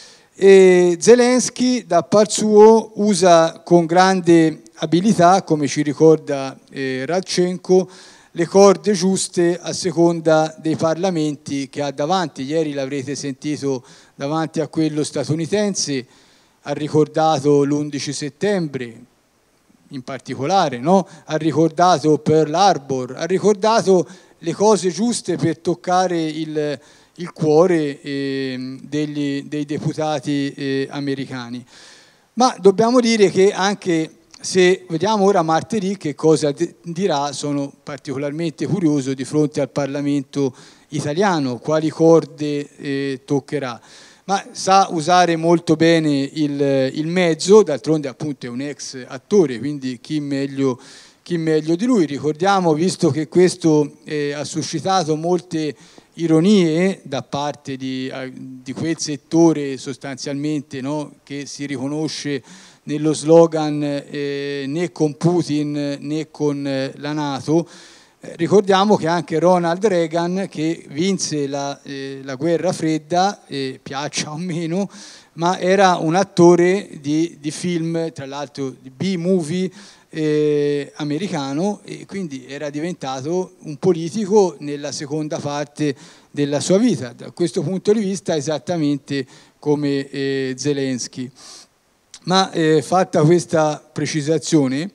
E Zelensky, da par suo, usa con grande abilità, come ci ricorda Radchenko, le corde giuste a seconda dei parlamenti che ha davanti. Ieri l'avrete sentito davanti a quello statunitense, ha ricordato l'11 settembre in particolare, no? Ha ricordato Pearl Harbor, ha ricordato le cose giuste per toccare il cuore dei deputati americani. Ma dobbiamo dire che anche se vediamo ora martedì che cosa dirà, sono particolarmente curioso di fronte al Parlamento italiano, quali corde toccherà. Ma sa usare molto bene il mezzo, d'altronde appunto è un ex attore, quindi chi meglio di lui. Ricordiamo, visto che questo ha suscitato molte ironie da parte di quel settore sostanzialmente, no, che si riconosce nello slogan né con Putin né con la NATO, Ricordiamo che anche Ronald Reagan, che vinse la guerra fredda, piaccia o meno, ma era un attore di film, tra l'altro di B-movie americano, e quindi era diventato un politico nella seconda parte della sua vita, da questo punto di vista esattamente come Zelensky. Ma fatta questa precisazione,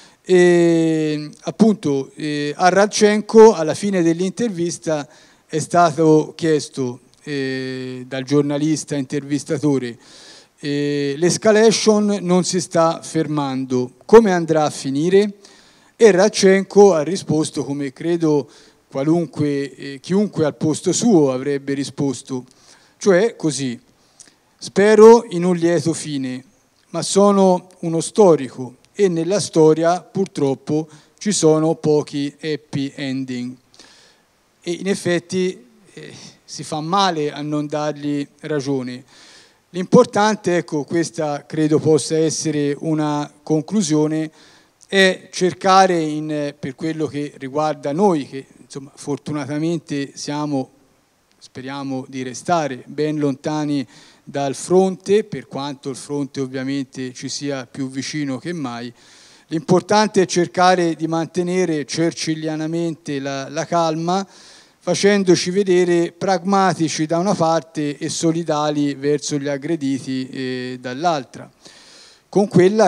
appunto a Radchenko alla fine dell'intervista è stato chiesto dal giornalista intervistatore: l'escalation non si sta fermando, come andrà a finire? E Radchenko ha risposto come credo chiunque al posto suo avrebbe risposto, cioè così: spero in un lieto fine, ma sono uno storico e nella storia purtroppo ci sono pochi happy ending. E in effetti si fa male a non dargli ragione. L'importante, ecco, questa credo possa essere una conclusione, è cercare, per quello che riguarda noi, che insomma fortunatamente speriamo di restare ben lontani dal fronte, per quanto il fronte ovviamente ci sia più vicino che mai. L'importante è cercare di mantenere cerciglianamente la calma, facendoci vedere pragmatici da una parte e solidali verso gli aggrediti dall'altra, con quello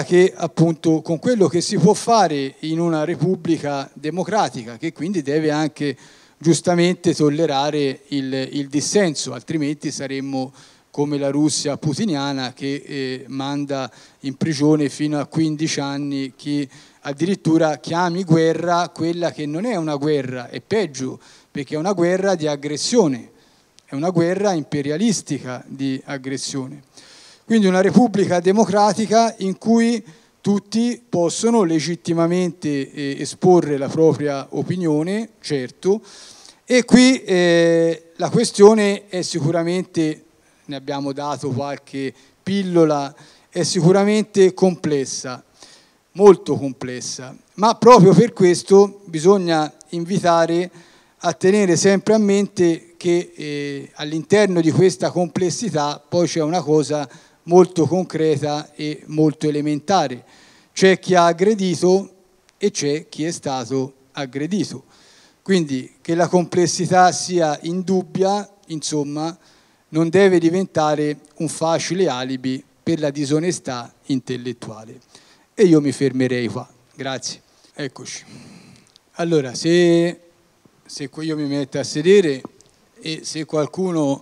che si può fare in una repubblica democratica, che quindi deve anche giustamente tollerare il dissenso, altrimenti saremmo come la Russia putiniana, che manda in prigione fino a 15 anni chi addirittura chiami guerra quella che non è una guerra, è peggio, perché è una guerra di aggressione, è una guerra imperialistica di aggressione. Quindi una repubblica democratica in cui tutti possono legittimamente esporre la propria opinione, certo, e qui la questione è sicuramente, ne abbiamo dato qualche pillola, è sicuramente complessa, molto complessa, ma proprio per questo bisogna invitare a tenere sempre a mente che all'interno di questa complessità poi c'è una cosa molto concreta e molto elementare. C'è chi ha aggredito e c'è chi è stato aggredito. Quindi che la complessità sia indubbia, insomma, non deve diventare un facile alibi per la disonestà intellettuale. E io mi fermerei qua. Grazie. Eccoci. Allora, se io mi metto a sedere e se qualcuno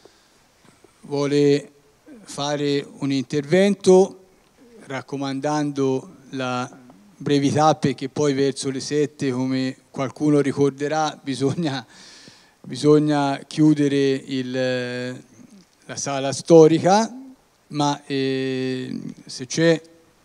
vuole fare un intervento raccomandando la brevità, perché poi verso le 7, come qualcuno ricorderà, bisogna chiudere la sala storica, ma se c'è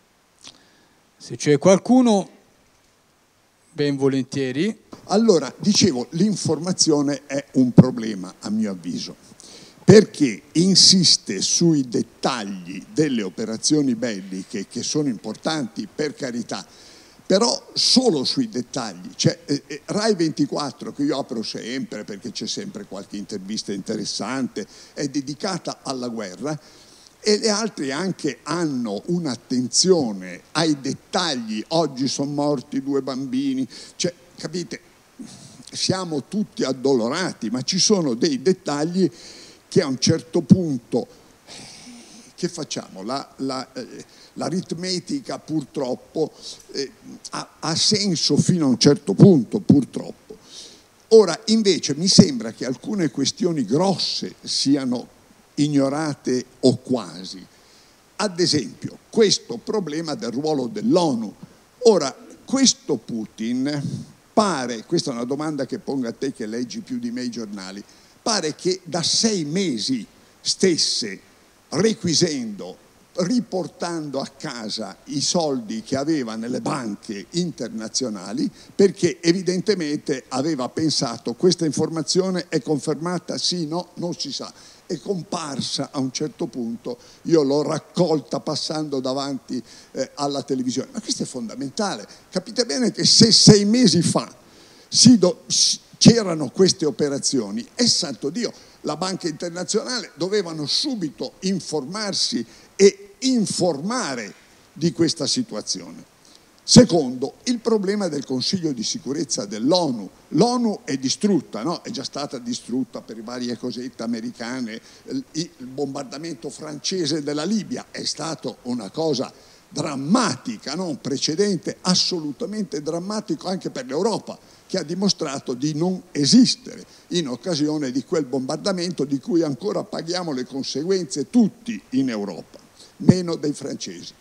qualcuno, ben volentieri. Allora, dicevo, l'informazione è un problema, a mio avviso, perché insiste sui dettagli delle operazioni belliche, che sono importanti, per carità, però solo sui dettagli. Cioè, Rai 24, che io apro sempre perché c'è sempre qualche intervista interessante, è dedicata alla guerra, e le altre anche hanno un'attenzione ai dettagli. Oggi sono morti 2 bambini, cioè, capite, siamo tutti addolorati, ma ci sono dei dettagli che a un certo punto, che facciamo? L'aritmetica purtroppo ha senso fino a un certo punto, purtroppo. Ora, invece, mi sembra che alcune questioni grosse siano ignorate o quasi. Ad esempio, questo problema del ruolo dell'ONU. Ora, questo Putin pare, questa è una domanda che pongo a te che leggi più di me i giornali, pare che da 6 mesi stesse requisendo, riportando a casa i soldi che aveva nelle banche internazionali, perché evidentemente aveva pensato: questa informazione è confermata, sì, no, non si sa. È comparsa a un certo punto, io l'ho raccolta passando davanti alla televisione. Ma questo è fondamentale. Capite bene che se 6 mesi fa c'erano queste operazioni, e santo Dio, la Banca Internazionale dovevano subito informarsi e informare di questa situazione. Secondo, il problema del Consiglio di sicurezza dell'ONU. L'ONU è distrutta, no? È già stata distrutta per varie cosette americane. Il bombardamento francese della Libia è stato una cosa drammatica, no? Un precedente assolutamente drammatico anche per l'Europa, che ha dimostrato di non esistere in occasione di quel bombardamento di cui ancora paghiamo le conseguenze tutti in Europa, meno dei francesi.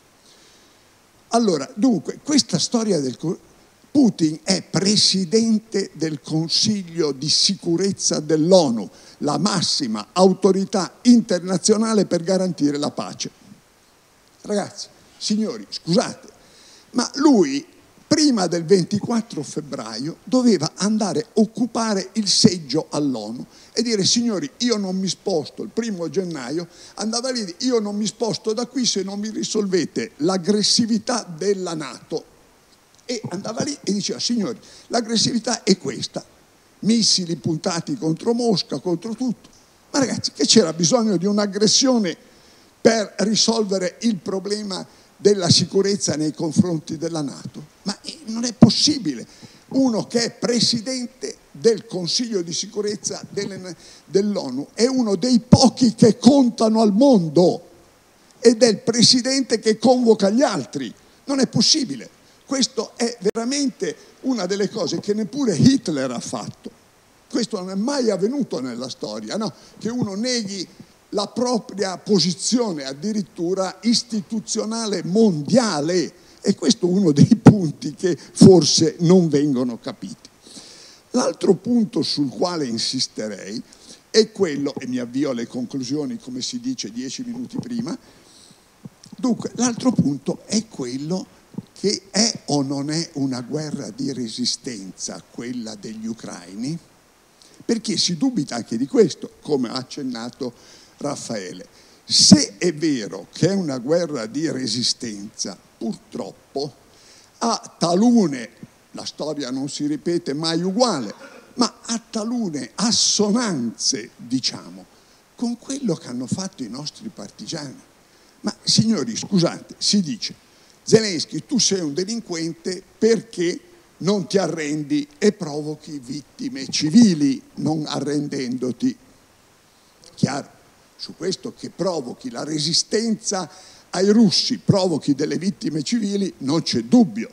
Allora, dunque, questa storia del Putin è presidente del Consiglio di sicurezza dell'ONU, la massima autorità internazionale per garantire la pace. Ragazzi, signori, scusate, ma lui prima del 24 febbraio doveva andare a occupare il seggio all'ONU e dire: signori, io non mi sposto, il 1° gennaio andava lì, io non mi sposto da qui se non mi risolvete l'aggressività della NATO. E andava lì e diceva: signori, l'aggressività è questa, missili puntati contro Mosca, contro tutto. Ma ragazzi, che c'era bisogno di un'aggressione per risolvere il problema della sicurezza nei confronti della NATO? Ma non è possibile. Uno che è presidente del Consiglio di sicurezza dell'ONU è uno dei pochi che contano al mondo ed è il presidente che convoca gli altri. Non è possibile. Questo è veramente una delle cose che neppure Hitler ha fatto. Questo non è mai avvenuto nella storia, no? Che uno neghi la propria posizione addirittura istituzionale mondiale, e questo è uno dei punti che forse non vengono capiti. L'altro punto sul quale insisterei è quello, e mi avvio alle conclusioni come si dice 10 minuti prima, dunque l'altro punto è quello che è o non è una guerra di resistenza quella degli ucraini, perché si dubita anche di questo, come ha accennato Raffaele. Se è vero che è una guerra di resistenza, purtroppo ha talune, la storia non si ripete mai uguale, ma ha talune assonanze, diciamo, con quello che hanno fatto i nostri partigiani. Ma signori, scusate, si dice: Zelensky, tu sei un delinquente perché non ti arrendi e provochi vittime civili non arrendendoti. Chiaro? Su questo, che provochi la resistenza ai russi, provochi delle vittime civili, non c'è dubbio.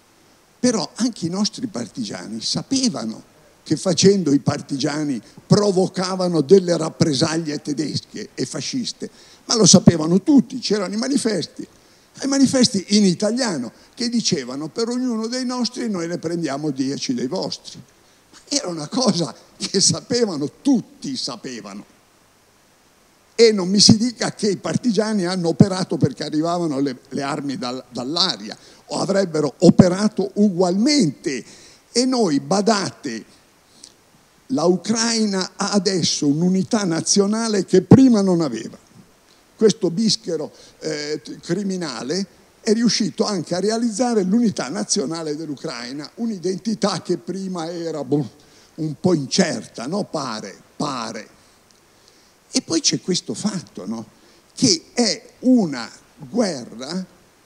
Però anche i nostri partigiani sapevano che facendo i partigiani provocavano delle rappresaglie tedesche e fasciste, ma lo sapevano tutti, c'erano i manifesti in italiano che dicevano: per ognuno dei nostri noi ne prendiamo 10 dei vostri. Era una cosa che sapevano, tutti sapevano. E non mi si dica che i partigiani hanno operato perché arrivavano le armi dall'aria, o avrebbero operato ugualmente. E noi, badate, la Ucraina ha adesso un'unità nazionale che prima non aveva. Questo bischero criminale è riuscito anche a realizzare l'unità nazionale dell'Ucraina, un'identità che prima era un po' incerta, no? Pare. E poi c'è questo fatto, no? Che è una guerra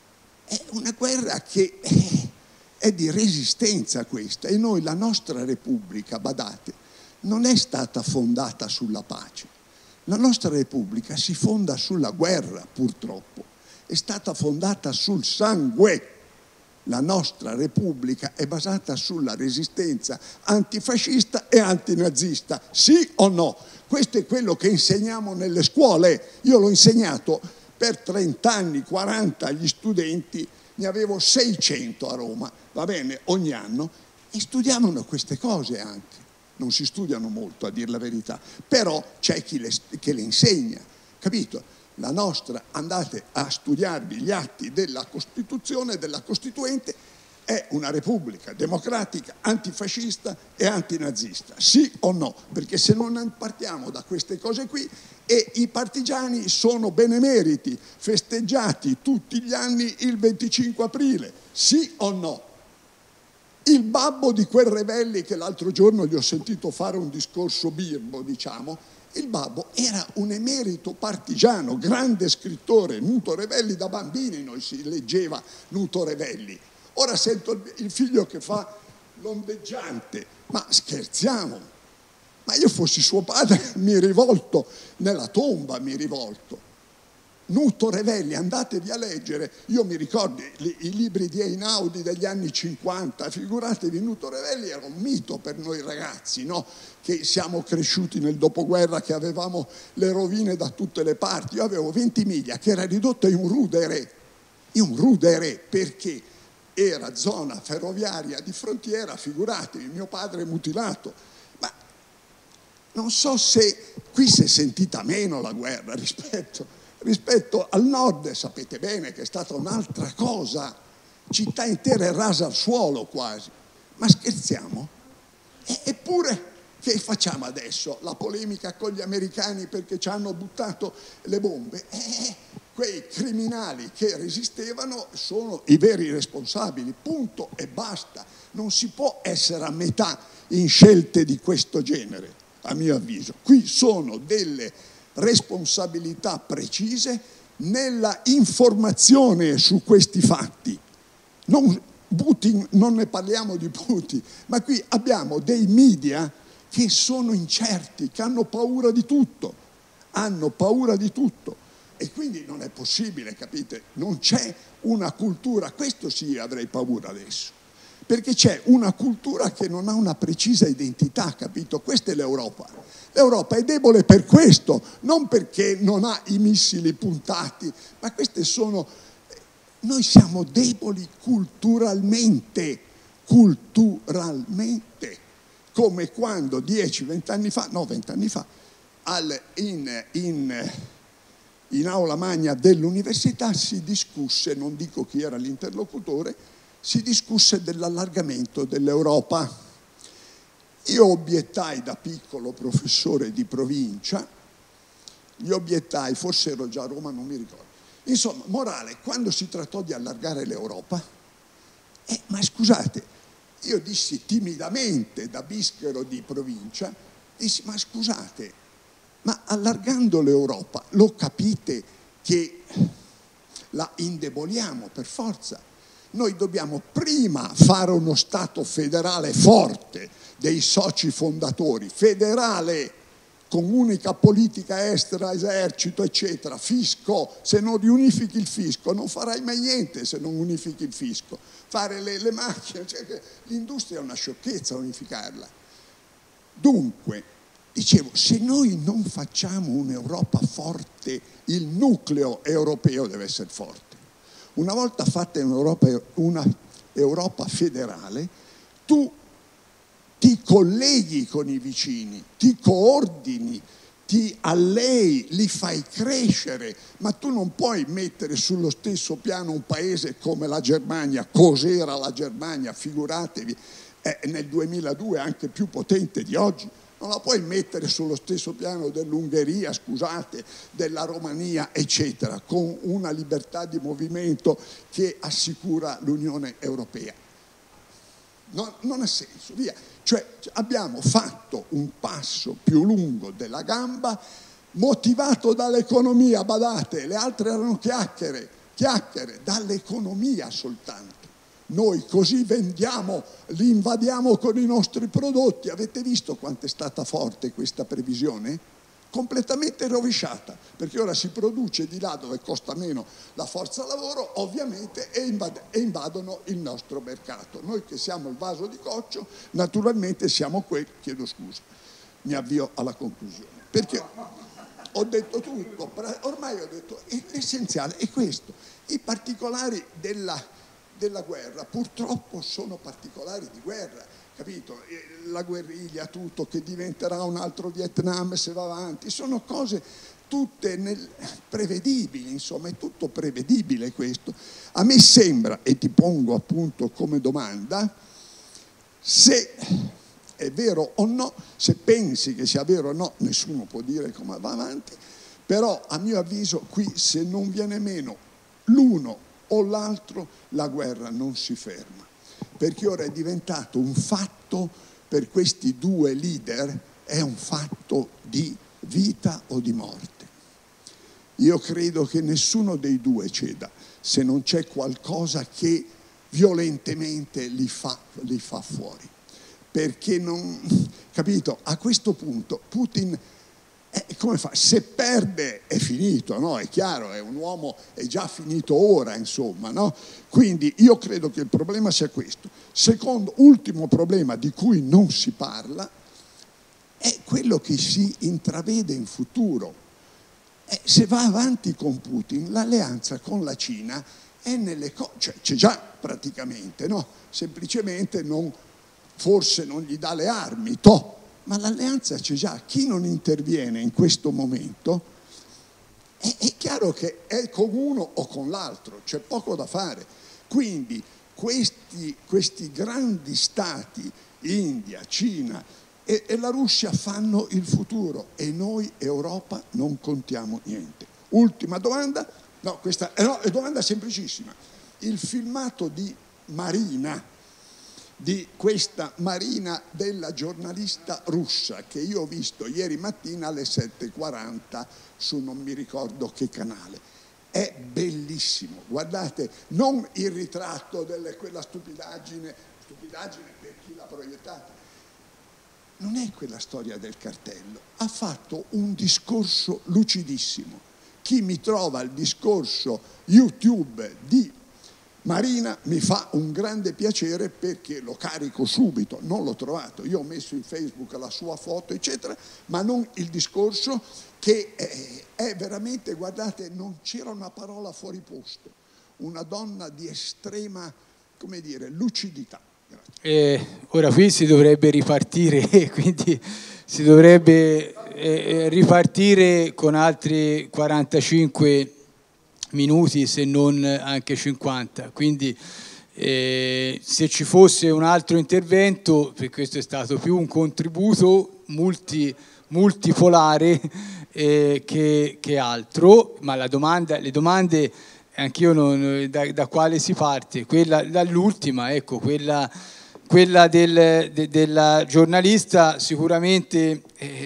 che è di resistenza questa, e noi, la nostra Repubblica, badate, non è stata fondata sulla pace. La nostra Repubblica si fonda sulla guerra, purtroppo, è stata fondata sul sangue. La nostra Repubblica è basata sulla resistenza antifascista e antinazista, sì o no? Questo è quello che insegniamo nelle scuole. Io l'ho insegnato per 30 anni, 40 agli studenti, ne avevo 600 a Roma, va bene, ogni anno, e studiavano queste cose anche. Non si studiano molto, a dir la verità, però c'è chi che le insegna, capito? La nostra, andate a studiarvi gli atti della Costituzione, della Costituente, è una Repubblica democratica, antifascista e antinazista, sì o no? Perché se non partiamo da queste cose qui, e i partigiani sono benemeriti, festeggiati tutti gli anni il 25 aprile, sì o no? Il babbo di quel Revelli, che l'altro giorno gli ho sentito fare un discorso birbo, diciamo, il babbo era un emerito partigiano, grande scrittore. Nuto Revelli, da bambini noi si leggeva Nuto Revelli. Ora sento il figlio che fa l'ondeggiante, ma scherziamo? Ma io fossi suo padre mi rivolto, nella tomba mi rivolto. Nuto Revelli, andatevi a leggere, io mi ricordo i libri di Einaudi degli anni 50, figuratevi, Nuto Revelli era un mito per noi ragazzi, no? Che siamo cresciuti nel dopoguerra, che avevamo le rovine da tutte le parti. Io avevo Ventimiglia che era ridotto in un rudere, perché era zona ferroviaria di frontiera, figuratevi, mio padre mutilato. Ma non so se qui si è sentita meno la guerra rispetto al nord, sapete bene che è stata un'altra cosa, città intere rase al suolo quasi. Ma scherziamo? Eppure che facciamo adesso? La polemica con gli americani perché ci hanno buttato le bombe? Quei criminali che resistevano sono i veri responsabili, punto e basta. Non si può essere a metà in scelte di questo genere, a mio avviso. Qui sono delle responsabilità precise nella informazione su questi fatti. Non ne parliamo di Putin, ma qui abbiamo dei media che sono incerti, che hanno paura di tutto, e quindi non è possibile, capite? Non c'è una cultura, questo sì avrei paura adesso, perché c'è una cultura che non ha una precisa identità, capito? Questa è l'Europa. L'Europa è debole per questo, non perché non ha i missili puntati, ma queste sono... Noi siamo deboli culturalmente, come quando 10-20 anni fa, in aula magna dell'università si discusse, non dico chi era l'interlocutore, si discusse dell'allargamento dell'Europa. Io obiettai da piccolo professore di provincia, forse ero già a Roma, non mi ricordo. Insomma, morale, quando si trattò di allargare l'Europa, ma scusate, io dissi timidamente da bischero di provincia, ma scusate, ma allargando l'Europa lo capite che la indeboliamo per forza? Noi dobbiamo prima fare uno Stato federale forte, dei soci fondatori, federale, con unica politica estera, esercito, eccetera, fisco. Se non riunifichi il fisco non farai mai niente se non unifichi il fisco. Fare le macchine, l'industria è una sciocchezza unificarla. Dunque, dicevo, se noi non facciamo un'Europa forte, il nucleo europeo deve essere forte. Una volta fatta una Europa federale, tu ti colleghi con i vicini, ti coordini, ti allei, li fai crescere, ma tu non puoi mettere sullo stesso piano un paese come la Germania. Cos'era la Germania? Figuratevi, nel 2002 anche più potente di oggi. Non la puoi mettere sullo stesso piano dell'Ungheria, scusate, della Romania, eccetera, con una libertà di movimento che assicura l'Unione Europea. Non ha senso, via. Cioè abbiamo fatto un passo più lungo della gamba motivato dall'economia, badate, le altre erano chiacchiere, dall'economia soltanto. Noi così vendiamo, li invadiamo con i nostri prodotti. Avete visto quanto è stata forte questa previsione? Completamente rovesciata, perché ora si produce di là dove costa meno la forza lavoro, ovviamente, e invadono il nostro mercato. Noi che siamo il vaso di coccio, naturalmente siamo chiedo scusa, mi avvio alla conclusione, perché ho detto tutto, ormai ho detto, l'essenziale è questo. I particolari della guerra purtroppo sono particolari di guerra, capito? La guerriglia, tutto, che diventerà un altro Vietnam se va avanti, sono cose tutte prevedibili, insomma, è tutto prevedibile questo. A me sembra, e ti pongo appunto come domanda, se è vero o no, se pensi che sia vero o no, nessuno può dire come va avanti, però a mio avviso qui se non viene meno l'uno o l'altro, la guerra non si ferma. perché ora è diventato un fatto per questi due leader, è un fatto di vita o di morte. Io credo che nessuno dei due ceda, se non c'è qualcosa che violentemente li fa fuori. Perché non, capito? A questo punto Putin come fa? Se perde è finito, no? È chiaro, è un uomo, è già finito ora, insomma, no? Quindi io credo che il problema sia questo. Secondo, ultimo problema di cui non si parla è quello che si intravede in futuro. Se va avanti con Putin, l'alleanza con la Cina è nelle cose, cioè c'è già praticamente, no? Semplicemente forse non gli dà le armi, ma l'alleanza c'è già. Chi non interviene in questo momento è chiaro che è con uno o con l'altro, c'è poco da fare. Quindi questi grandi stati, India, Cina e la Russia, fanno il futuro e noi Europa non contiamo niente. Ultima domanda, no, questa è una domanda semplicissima. Il filmato di Marina, di questa Marina, della giornalista russa, che io ho visto ieri mattina alle 7:40 su non mi ricordo che canale, è bellissimo. Guardate, non il ritratto di quella stupidaggine per chi l'ha proiettata, non è quella storia del cartello, ha fatto un discorso lucidissimo. Chi mi trova il discorso YouTube di Marina mi fa un grande piacere, perché lo carico subito, non l'ho trovato, io ho messo in Facebook la sua foto eccetera, ma non il discorso, che è veramente, guardate, non c'era una parola fuori posto, una donna di estrema, come dire, lucidità. Ora qui si dovrebbe ripartire, quindi si dovrebbe ripartire con altri 45 minuti, se non anche 50, quindi se ci fosse un altro intervento, perché questo è stato più un contributo multipolare che altro, ma le domande anch'io da quale si parte? Quella dall'ultima, ecco, quella della giornalista, sicuramente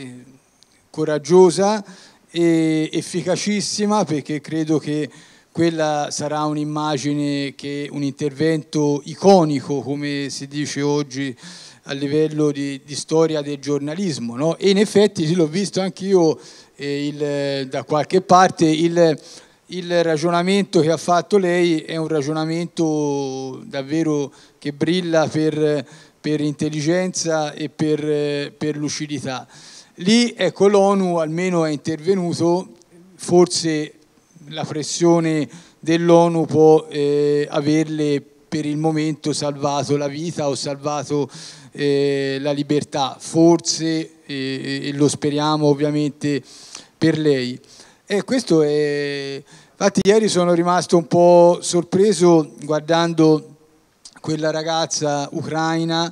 coraggiosa e efficacissima, perché credo che quella sarà un'immagine, un intervento iconico, come si dice oggi, a livello di storia del giornalismo, no? E in effetti l'ho visto anch'io da qualche parte, il ragionamento che ha fatto lei è un ragionamento davvero che brilla per intelligenza e per lucidità. Lì, ecco, l'ONU almeno è intervenuto, forse la pressione dell'ONU può averle per il momento salvato la vita o salvato la libertà, forse, e lo speriamo ovviamente per lei. Questo è... Infatti ieri sono rimasto un po' sorpreso guardando quella ragazza ucraina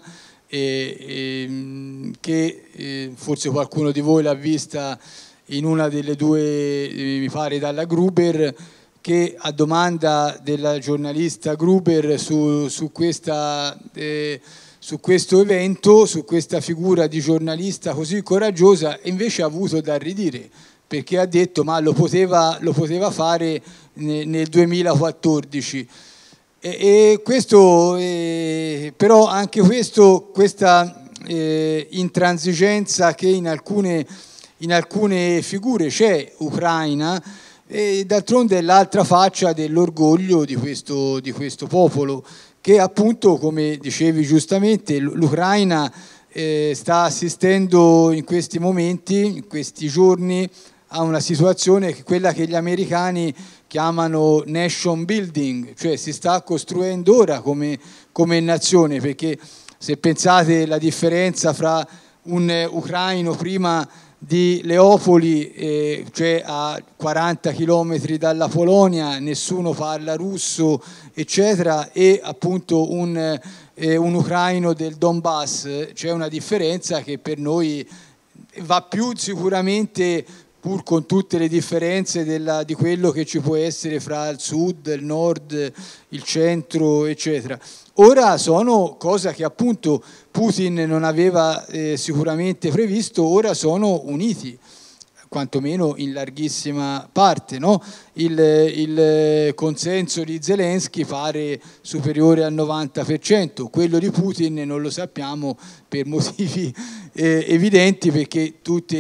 che forse qualcuno di voi l'ha vista in una delle due, mi pare dalla Gruber, che a domanda della giornalista Gruber su questo evento, su questa figura di giornalista così coraggiosa, invece ha avuto da ridire, perché ha detto ma lo poteva fare nel 2014. E questo, però anche questa intransigenza che in alcune figure c'è ucraina, e d'altronde è l'altra faccia dell'orgoglio di questo popolo, che appunto, come dicevi giustamente, l'Ucraina sta assistendo in questi momenti, in questi giorni, a una situazione, quella che gli americani chiamano nation building, cioè si sta costruendo ora come nazione, perché se pensate la differenza fra un ucraino prima di Leopoli, cioè a 40 chilometri dalla Polonia, nessuno parla russo, eccetera, e appunto un ucraino del Donbass, c'è una differenza che per noi va più sicuramente pur con tutte le differenze di quello che ci può essere fra il sud, il nord, il centro, eccetera. Ora sono cosa che appunto Putin non aveva sicuramente previsto, ora sono uniti, quantomeno in larghissima parte, no? Il consenso di Zelensky pare superiore al 90%, quello di Putin non lo sappiamo per motivi evidenti, perché tutti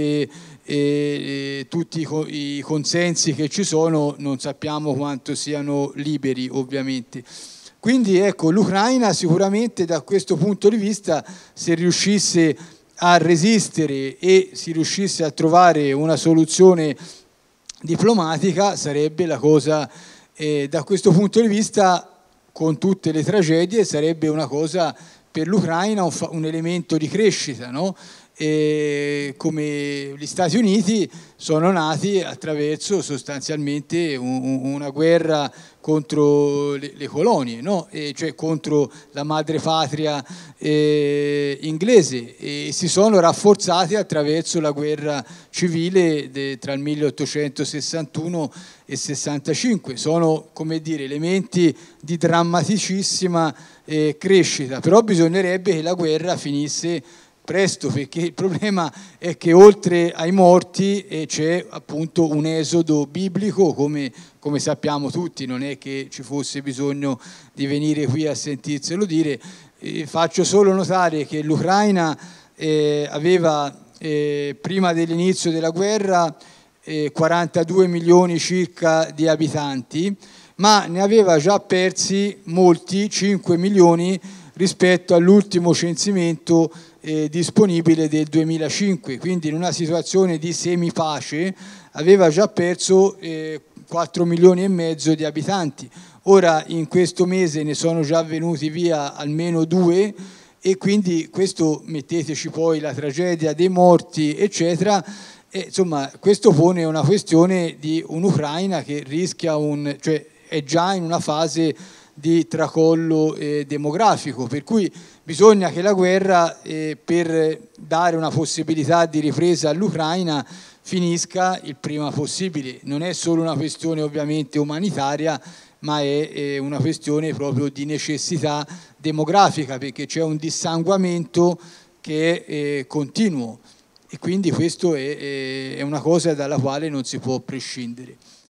i consensi che ci sono non sappiamo quanto siano liberi, ovviamente. Quindi ecco, l'Ucraina sicuramente da questo punto di vista, se riuscisse a resistere e si riuscisse a trovare una soluzione diplomatica, sarebbe la cosa, da questo punto di vista, con tutte le tragedie, sarebbe una cosa per l'Ucraina, un elemento di crescita, no? Come gli Stati Uniti sono nati attraverso sostanzialmente una guerra contro le colonie, no? Cioè contro la madrepatria inglese, e si sono rafforzati attraverso la guerra civile tra il 1861 e 65. Sono, come dire, elementi di drammaticissima crescita, però bisognerebbe che la guerra finisse presto, perché il problema è che oltre ai morti c'è appunto un esodo biblico, come sappiamo tutti, non è che ci fosse bisogno di venire qui a sentirselo dire. Faccio solo notare che l'Ucraina aveva prima dell'inizio della guerra 42 milioni circa di abitanti, ma ne aveva già persi molti, 5 milioni, rispetto all'ultimo censimento disponibile del 2005, quindi in una situazione di semipace aveva già perso 4 milioni e mezzo di abitanti. Ora in questo mese ne sono già venuti via almeno 2, e quindi questo, metteteci poi la tragedia dei morti eccetera, insomma questo pone una questione di un'Ucraina che rischia cioè è già in una fase di tracollo demografico, per cui bisogna che la guerra, per dare una possibilità di ripresa all'Ucraina, finisca il prima possibile. Non è solo una questione ovviamente umanitaria, ma è una questione proprio di necessità demografica, perché c'è un dissanguamento che è continuo, e quindi questo è una cosa dalla quale non si può prescindere.